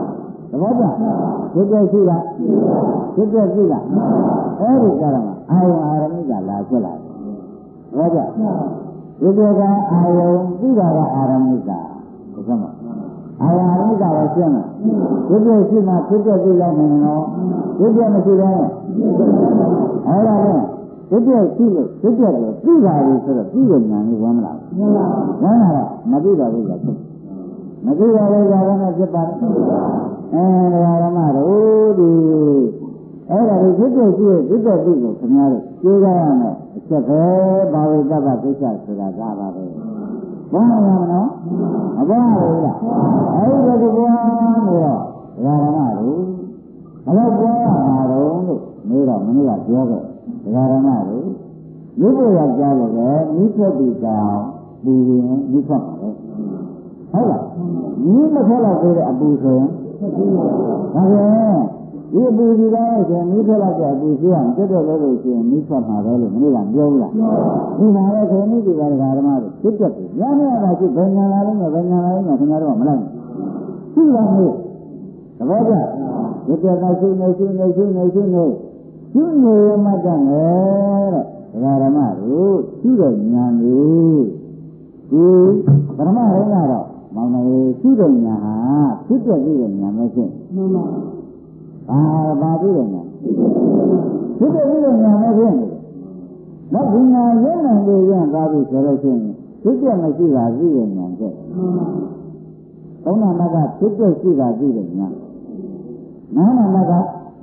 Speaker 2: ဘောကြဖြစ်တဲ့ရှိတာဖြစ်တဲ့ရှိတာအဲ့ဒီကြတော့အာယုံအာရမိကလာဖြစ်လာတယ်ဘောကြဖြစ်တဲ့ကအာယုံပြီးတာကအာရမိကဘုရားမအာယုံအာရမိကလည်းရှင်းတယ်ဖြစ်တဲ့ရှိမှဖြစ်တဲ့ရှိရောက်နေတော့ဖြစ်တဲ့မရှိတော့အဲ့ဒါလည်းဖြစ်တဲ့ရှိလို့ဖြစ်တဲ့ကိုပြီးတာလို့ဆိုတော့ပြီးတဲ့ဉာဏ်ကြီးဝင်မလာဘူးဝင်လာတော့မပြီးတော့ဘူးကဖြစ်မပြီးတော့လည်းဇာတ်နဲ့ဖြစ်ပါတယ်အဲဒါဓမ္မတို့ဒီအဲ့ဒါဒီဖြစ်တဲ့ရှိဖြစ်တဲ့ရှိကိုခင်ဗျားတို့ကျေးကြရမယ်အချက်ပဲဘာဝိတ္တပကိစ္စဆိုတာကပါပဲဘာမှမနော်မဘာဘူးလားအဲ့ဒီဒီဘောလို့တော့ဓမ္မတို့ဘယ်လိုပြောရမှာတော့လို့နေတော့မနေ့ကပြောခဲ့ဓမ္မတို့ရုပ်ကိုရကြားလို့ပဲဤထွက်ပြီးကြောင်ဒီရင်ဤထွက်ပါလေဟုတ်လားဤမထွက်တော့သေးတဲ့အပူဆိုရင်ဒါပြန်ဒီအပူဒီကားဆိုရင်ဤထွက်တော့တဲ့အပူရှိအောင်တက်တော့လို့ရှိရင်ဤထွက်မှာပဲလို့မနေ့ကပြောဘူးလားဒီမှာလည်းဆိုရင်ဒီကဓမ္မတို့ဖြစ်တက်ပြီညနေကရှိဘယ်ညာလာလို့ဘယ်ညာလာလို့ခင်ဗျားတို့ကမလိုက်ဘူးရှိလားမေးသဘောကျဒီကနေ့ရှိနေရှိနေရှိနေရှိနေရှိနေမှတတ်တယ်တဲ့ဓမ္မတို့ရှိတဲ့ညာလေးဒီဓမ္မရင်းကတော့မောင်နေရှိတဲ့ညာဟာဖြစ်တဲ့ရှိတဲ့ညာမရှိမှန်ပါဘာဘာပြီးတဲ့ညာဖြစ်တဲ့ရှိတဲ့ညာမရှိနောက်ဒီညာရင်းနိုင်လို့ရသွားပြီဆိုလို့ရှိရင်ဖြစ်တဲ့မရှိတာပြီးတဲ့ညာဖြစ်သုံးနာမကဖြစ်တဲ့ရှိတာပြီးတဲ့ညာနာနာမက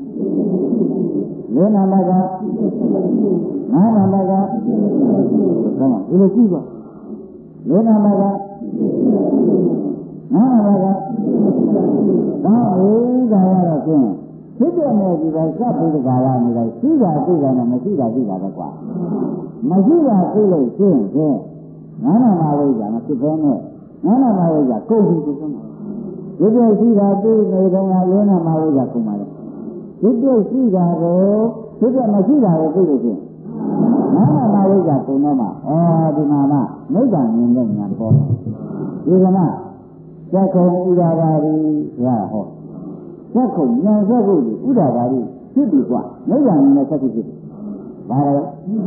Speaker 2: လေးနာမကနာနာမကဘာမှဒီလိုကြည့်ပါလေးနာမကနာနာမကဒါဝိဒါရတော့ကျင်းဖြစ်တဲ့နေဒီပဲစပ်ပြီးတကားလာနေတယ်ရှိတာသိတယ်နဲ့မရှိတာသိတာပဲကွာမရှိတာသိလို့ကျင်းကျင်းနာနာမဝိဒါမဖြစ်ဘဲနဲ့နာနာမဝိဒါကိုယ်ကြည့်ကြမှာဒီလိုရှိတာသိနေတော့လေးနာမဝိဒါကိုမှလည်းဒီလိုရှိတာကိုဒီလိုမရှိတာကိုသိလို့ကျင်းနာနာမဝိဒါကိုတော့မှအော်ဒီမှာမှနိဗ္ဗာန်မြင်တဲ့ဉာဏ်ပေါ်ဒီကမှာသက္ကုံဥဒါဘာရီရဟောသက္ကုံဉာဏ်သက္ကုဥဒါဘာရီဖြစ်ပြီကွာနိဗ္ဗာန်မြင်တဲ့သက္ကုဖြစ်ဘာလဲ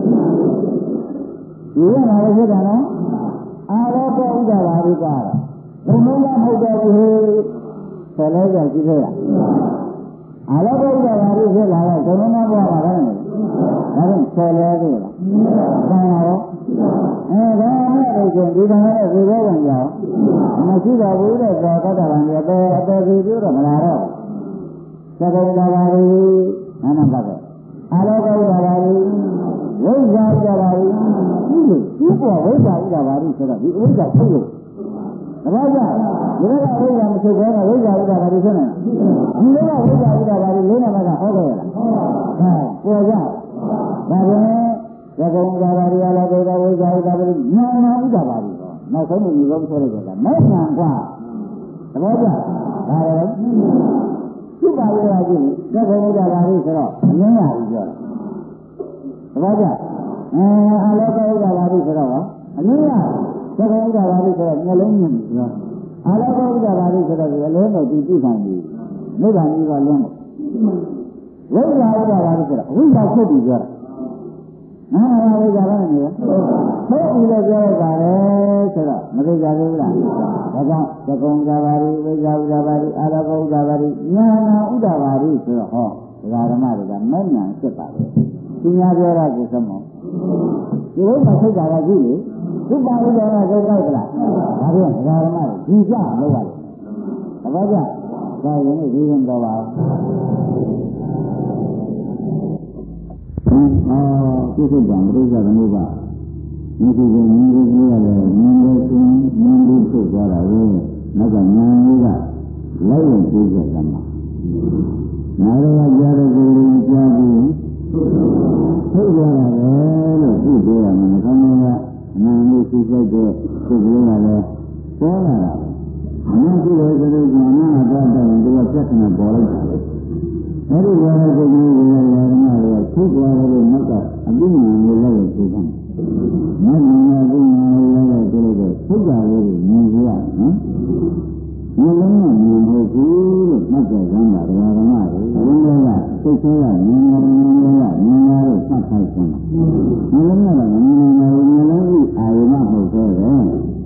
Speaker 2: ဒီရမှာလည်းဖြစ်တာနော်အာရောပဥဒါဘာရီကတော့ဘုံလုံးကမဟုတ်တော့ဘူးဆယ်လဲကြည့်ခဲ့ရအာရောပဥဒါဘာရီဖြစ်လာတော့ဘုံလုံးကဘောပါပဲဒါဖြင့်ဆယ်လဲသေးလားဆယ်လာရောအဲဒါနဲ့လို့ဆိုဒီကံနဲ့ဒီဘောကံကြောင့်မရှိတော့ဘူးတဲ့သောတတဗံရတဲ့အဲ့ဒါဒီပြောတော့မလာတော့သက္ကုံသာဘာရီနာနာပါပဲအာရောဂဥဒါဘာရီဝိဇ္ဇာဥဒါဘာရီဒီလိုဒီပေါ်ဝိဇ္ဇာဥဒါဘာရီဆိုတော့ဒီဝိဇ္ဇာထုတ်လို့ဒါကြောင့်ဒီကဝိဇ္ဇာမထုတ်ဘဲနဲ့ဝိဇ္ဇာဥဒါဘာရီဖြစ်နေဒီလိုကဝိဇ္ဇာဥဒါဘာရီလေးနာမကဟောခဲ့ရလားဟုတ်ပါပေါ်ကြဒါပြန်သက္ကုံဥဒါဘာရီအလောကုဒါဝိဇ္ဇာဥဒါဘာရီနာနာဥဒါဘာရီနောက်ဆုံးဒီလိုဆိုလိုက်ကြတာမဲ့ညာကွာသဘောကျဒါလည်းသူ့ပါရရချင်းသက္ကုံဥဒါဘာရီဆိုတော့အမြင်ရပြီပြောတာသဘောကျအဲအလောကုဥဒါဘာရီဆိုတော့အမြင်ရသက္ကုံဥဒါဘာရီဆိုတော့မျက်လုံးမြင်ပြီပြောအလောကုဥဒါဘာရီဆိုတော့အလုံးတော့ဒီကြည့်နိုင်ပြီနိဗ္ဗာန်ကြီးကလင်းတယ်ဝိဇ္ဇာဥဒါဘာရီဆိုတော့ဝိဇ္ဇာဖြစ်ပြီပြောတာနာမဝိဇ္ဇာလည်းနေရောဟုတ်ပြီလို့ပြောလိုက်ပါလေဆိုတော့မသိကြဘူးလားဒါကြောင့်သက္ကုံဥဒါဘာရီဝိဇ္ဇာဥဒါဘာရီအာရဂဥဒါဘာရီဉာဏဥဒါဘာရီဆိုတော့ဟောဒကာဓမ္မတွေကမဲ့ဉာဏ်ဖြစ်ပါလေသူများပြောတာကိုစမောဒီလိုမှသိတာကကြည့်လေသူပါဥဒါဘာကိုပြောက်လားဒါပြန်ဒကာဓမ္မတွေဒီကြလို့ပါလေသဘောကျဒါရင်ဒီရင်တော့ပါအာပြည့်စုံကြံပြိဿသမုပ္ပါဒီလိုမျိုးမျိုးကြီးရတယ်မြင်လို့ရှင်မြင်လို့ထုတ်သွားတာလေနောက်ကဉာဏ်လေးကလိုက်ရင်ပြည့်စုံကြမှာနာရကကြားတဲ့ကိုယ်ကြီးကြားပြီးထုတ်သွားတာပဲလို့သိသေးရမယ်ခေါင်းကနာမျိုးသိစိတ်တဲ့သိကြရလဲပေါ်လာတာအမှန်ရှိတယ်ဆိုလို့ဉာဏ်ကတော့တယ်ဒီကပြဿနာပေါ်လိုက်တာအဲ့ဒီရောတဲ့ကိုယ်ကြီးကလည်းဓမ္မတွေကထုတ်သွားတယ်နောက်ကအပြည့်အစုံလေးလည်းသိတယ်။မင်းများကလည်းလည်းပြောလို့ထုတ်တာလေးမြင်ကြရနော်။မျိုးလုံးကမြင်ဖို့ဘူးလို့မှတ်ကြစမ်းတာဓမ္မတွေဘုန်းတော်ကသိချေရမြင်နေမြင်နေရမြင်ရလို့သတ်ထိုက်စမ်းတာဒီလိုမျိုးတော့မြင်နေမြင်နေအာရုံမဟုတ်သေးတယ်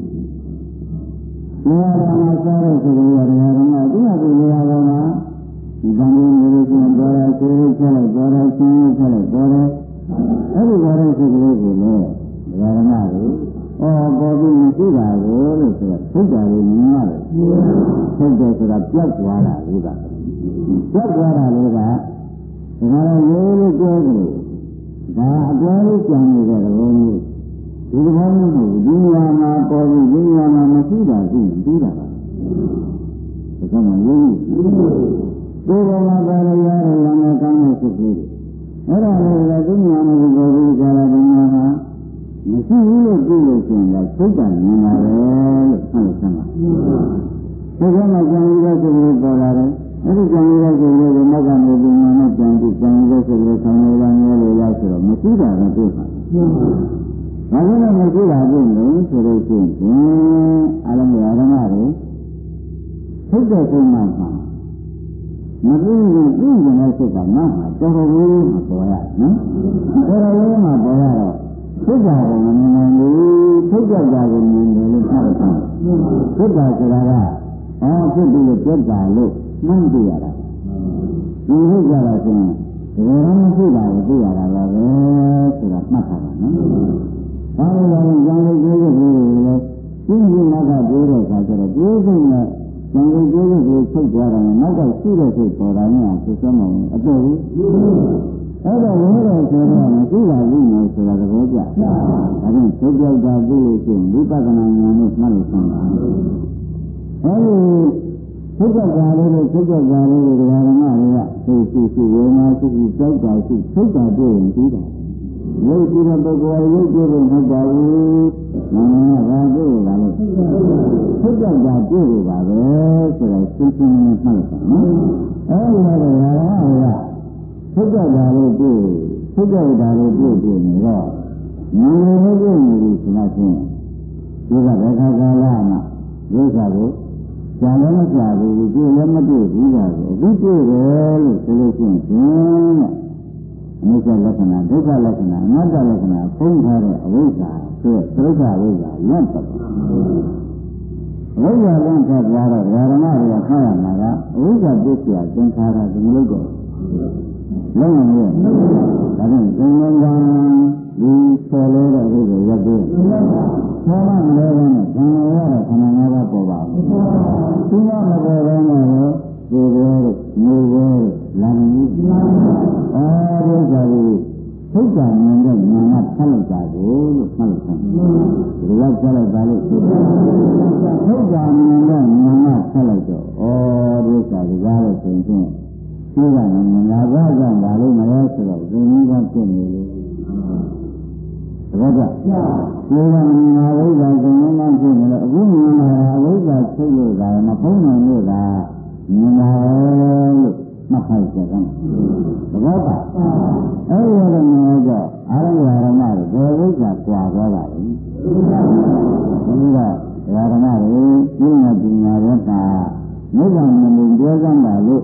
Speaker 2: ဒီဟာကမှစားရဆိုရတဲ့ဓမ္မဒီဟာကိုနေရာပေါ်မှာဒီကံကြီးမျိုးကိုပေါ်ရဆွေးချက်လိုက်ပေါ်ရရှင်းချက်လိုက်ပေါ်ရအဲ့ဒီပေါ်ရစိတ်ကလေးကိုလည်းဓမ္မတွေအော်ပေါ်ပြီးမရှိတာကိုလို့ဆိုတော့သိတာလေးမြင်ရတယ်သိတယ်ဆိုတာပြတ်သွားတာလေးကပြတ်သွားတာလေးကဒါကရိုးရိုးပြောကြလို့ဒါအပြောလေးကြံနေတဲ့သဘောမျိုးဒီသဘောမျိုးကိုဒီနေရာမှာပေါ်ပြီးဒီနေရာမှာမရှိတာရှိပြီးတာပါဒါကမှရိုးရိုးဒီဘောမှာပါရရရရမယ်ကောင်းတဲ့စိတ်ကလေးအဲ့ဒါလေးလည်းဒီနေရာမှာပေါ်ပြီးကြတာဒီနေရာမှာမရှိဘူးလို့ပြောလို့ရှိရင်လည်းစိတ်ကမြင်လာတယ်လို့ဆိုလို့ဆန်းပါဒီကမှာကြံရတဲ့စိတ်လေးပေါ်လာတယ်အဲ့ဒီကြံရတဲ့စိတ်လေးကိုနောက်ကနေပြီးမှနဲ့ကြံပြီးကြံရတဲ့စိတ်လေးဆောင်းနေတာမျိုးလေးလားဆိုတော့မရှိတာတော့တွေ့ပါဘာလို့လဲမရှိတာတွေ့လို့ဆိုလို့ရှိရင်အလုံးရဓမ္မတွေသိတဲ့စိတ်မှမှာမပြီးဘူးပြင်နေတဲ့စိတ်ကငါ့မှာတော်တော်လေးမပေါ်ရနော်တော်တော်လေးမပေါ်ရတော့သိကြတယ်မမြင်နိုင်ဘူးသိကြတာကိုမြင်တယ်လို့ပြောတာသိတာဆိုတာကအော်ဖြစ်ပြီးပြတ်တာလို့မှန်းပြရတာဒီလိုကြတာဆိုရင်ဒီလိုမရှိတာကိုသိရတာပါပဲဆိုတာမှတ်ထားပါနော်ဘာလို့လဲကြောင်းလေးကျိုးကျိုးလေးတွေလည်းရှင်းရှင်းနောက်ကပြောတဲ့အခါကျတော့ကျိုးစိတ်နဲ့ကြောင်းလေးကျိုးကျိုးလေးထုတ်သွားတယ်နောက်ကရှိတဲ့စိတ်ပေါ်တာနဲ့ဖြစ်စမ်းမယ်အတော်ကြီးအဲ့တော့ဝိရယ်ဆိုတော့မရှိပါဘူးလို့ဆိုတာသဘောကျ။ဒါကြောင့်သိကြောက်တာသိလို့ရှိရင်ဝိပဿနာဉာဏ်နဲ့မှတ်လို့ဆုံးတာ။အဲဒီသိကြောက်တာလေးနဲ့သိကြောက်တာလေးတွေဓမ္မတွေကသိရှိရှိဝေနာရှိရှိကြောက်တာရှိသိတာတွေ့ရင်ပြီးတာ။ရုပ်ကြည့်တဲ့ပုဂ္ဂိုလ်ရုပ်ကြည့်လို့မဟုတ်ပါဘူး။နာမည်ကဘာတွေ့လာလဲ။သိကြောက်တာတွေ့လို့ပါပဲဆိုတော့ရှင်းရှင်းနဲ့မှတ်လို့နော်။အဲဒီလိုဓမ္မတွေကသိကြတာလို့တွေ့သိကြတာလို့တွေ့တွေ့နေတော့ဉာဏ်လေးတွေ့နေပြီဆိုတော့ချင်းဒီကဘယ်ခါကာလမှာဒုက္ခကိုကြာလည်းမကြာဘူးတွေ့လည်းမတွေ့ဘူးတာကိုအခုတွေ့တယ်လို့ဆိုလို့ရှိရင်တဲ့အနိစ္စလက္ခဏာဒုက္ခလက္ခဏာအနတ္တလက္ခဏာဖုံးထားတဲ့အဝိဇ္ဇာဆိုတဲ့ဒုက္ခဝိဇ္ဇာလွတ်သွားတယ်ဝိဇ္ဇာလွတ်သွားတော့ဓမ္မတွေကခေါ်ရမှာကအဝိဇ္ဇာပြည့်စရာသင်္ခါရသင်္လို့တော့လုံးဝမရဘူး။ဒါကြောင့်သင်္ကန်းဒီဆော်လို့တဲ့ဥစ္စာရပ်ပြီးဆော်မှလည်းနဲ့ဇံရတဲ့ခန္ဓာငါးပါးပေါ်ပါဘူး။ဒီမှာမပေါ်ဘဲနဲ့ဒီဘဲနေဘဲလမ်းကြီးအဲဒီဥစ္စာကိုသိက္ခာမြင်တဲ့ဉာဏ်ကဆက်လိုက်တာကိုလို့ဆက်လိုက်တယ်။ဒီလောက်ဆက်လိုက်ပါလို့သိက္ခာမြင်တဲ့ဉာဏ်ကဆက်လိုက်တော့ဩဒီဥစ္စာကကြားလို့ဆိုရင်ဒီကနေ့ငါးပါးကြောင့်ဒါလို့မလဲဆိုတော့ဇင်းကြီးကဖြစ်နေလို့တကယ်ကြဒီကနေ့ငါဝိဇ္ဇာဇင်းကြီးကဖြစ်နေလို့အခုမြင်လာတာဝိဇ္ဇာဖြစ်လို့ဒါမဖုံးနိုင်လို့ဒါမြင်လာတယ်လို့မှတ်ထားကြတယ်တကယ်ပါအဲ့ဒီလိုမျိုးကြအာရမရမတွေဘယ်ဝိဇ္ဇာကြွားသွားတာလဲဒီကရာဓမတွေပြင်းတဲ့ပညာရတာမိဘမလို့ပြောကြတာလို့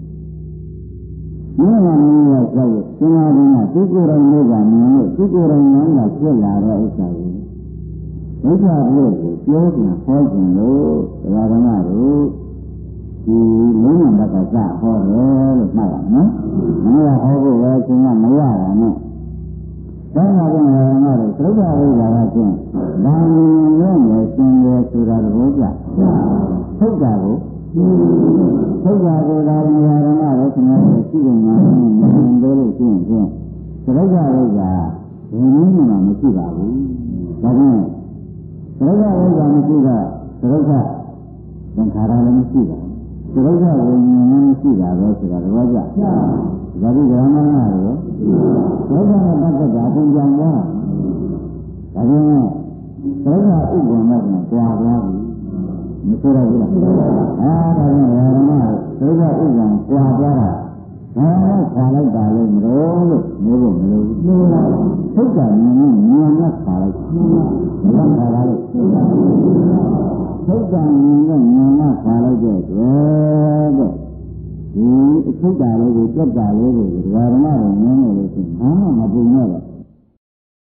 Speaker 2: မြင်လာမြင်ရကြောက်သင်္ဃာရင်းကဒီကိုယ်တော်မျိုးကမြင်လို့ဒီကိုယ်တော်ဉာဏ်ကဖြစ်လာတဲ့ဥစ္စာကိုဒုက္ခလို့ပြောပြန်ဟောခြင်းလို့တရားဓမ္မတို့ဒီလုံးဝတက္ကသဟောတယ်လို့မှတ်ရနော်။မင်းကဟောဖို့ပဲသင်ကမရတာနဲ့ဒါမှမဟုတ်လည်းငါတို့သုဒ္ဓဝိဇ္ဇာကချင်းဘာမြင်လို့လဲရှင်ရဲ့ဆိုတာတဘောကြ။ဟုတ်တာကိုသုဒ္ဓကိုယ်တော်မြတ်ဓမ္မလည်းခင်ဗျားတို့ရှိနေမှာမြင်တယ်လို့ရှင်းချင်းသုဒ္ဓဝိဇ္ဇာဘယ်နည်းမှမရှိပါဘူး။ဒါကြောင့်သုဒ္ဓဝိဇ္ဇာမရှိတာသုဒ္ဓသင်္ခါရလည်းမရှိပါဘူးသုဒ္ဓဝိညာဉ်လည်းမရှိတာပဲဆိုတာတဘောကြ။ဒါဒီဓမ္မနာရောသုဒ္ဓနဲ့ပတ်သက်တာအပြင်ကြောင့်လား။ဒါကြောင့်သုဒ္ဓဥပ္ပန္နကကြွားသွားပြီမဆိုရဘူးလားအာဒါနဲ့ဓမ္မဒုက္ခဥပ္ပံကြွားသွားတာဘာလို့ခါလိုက်တာလဲမလို့လို့မျိုးလို့မလို့ဘူးသုက္ကဉာဏ်နဲ့ဉာဏ်နဲ့ခါလိုက်ဘယ်ခါလာလို့သုက္ကဉာဏ်နဲ့ဉာဏ်နဲ့ခါလိုက်တဲ့တဲ့အချုပ်တာလေးကိုကြက်တာလေးကိုဓမ္မတော်နင်းနေလို့ရှိရင်ဘာမှမပူနဲ့တော့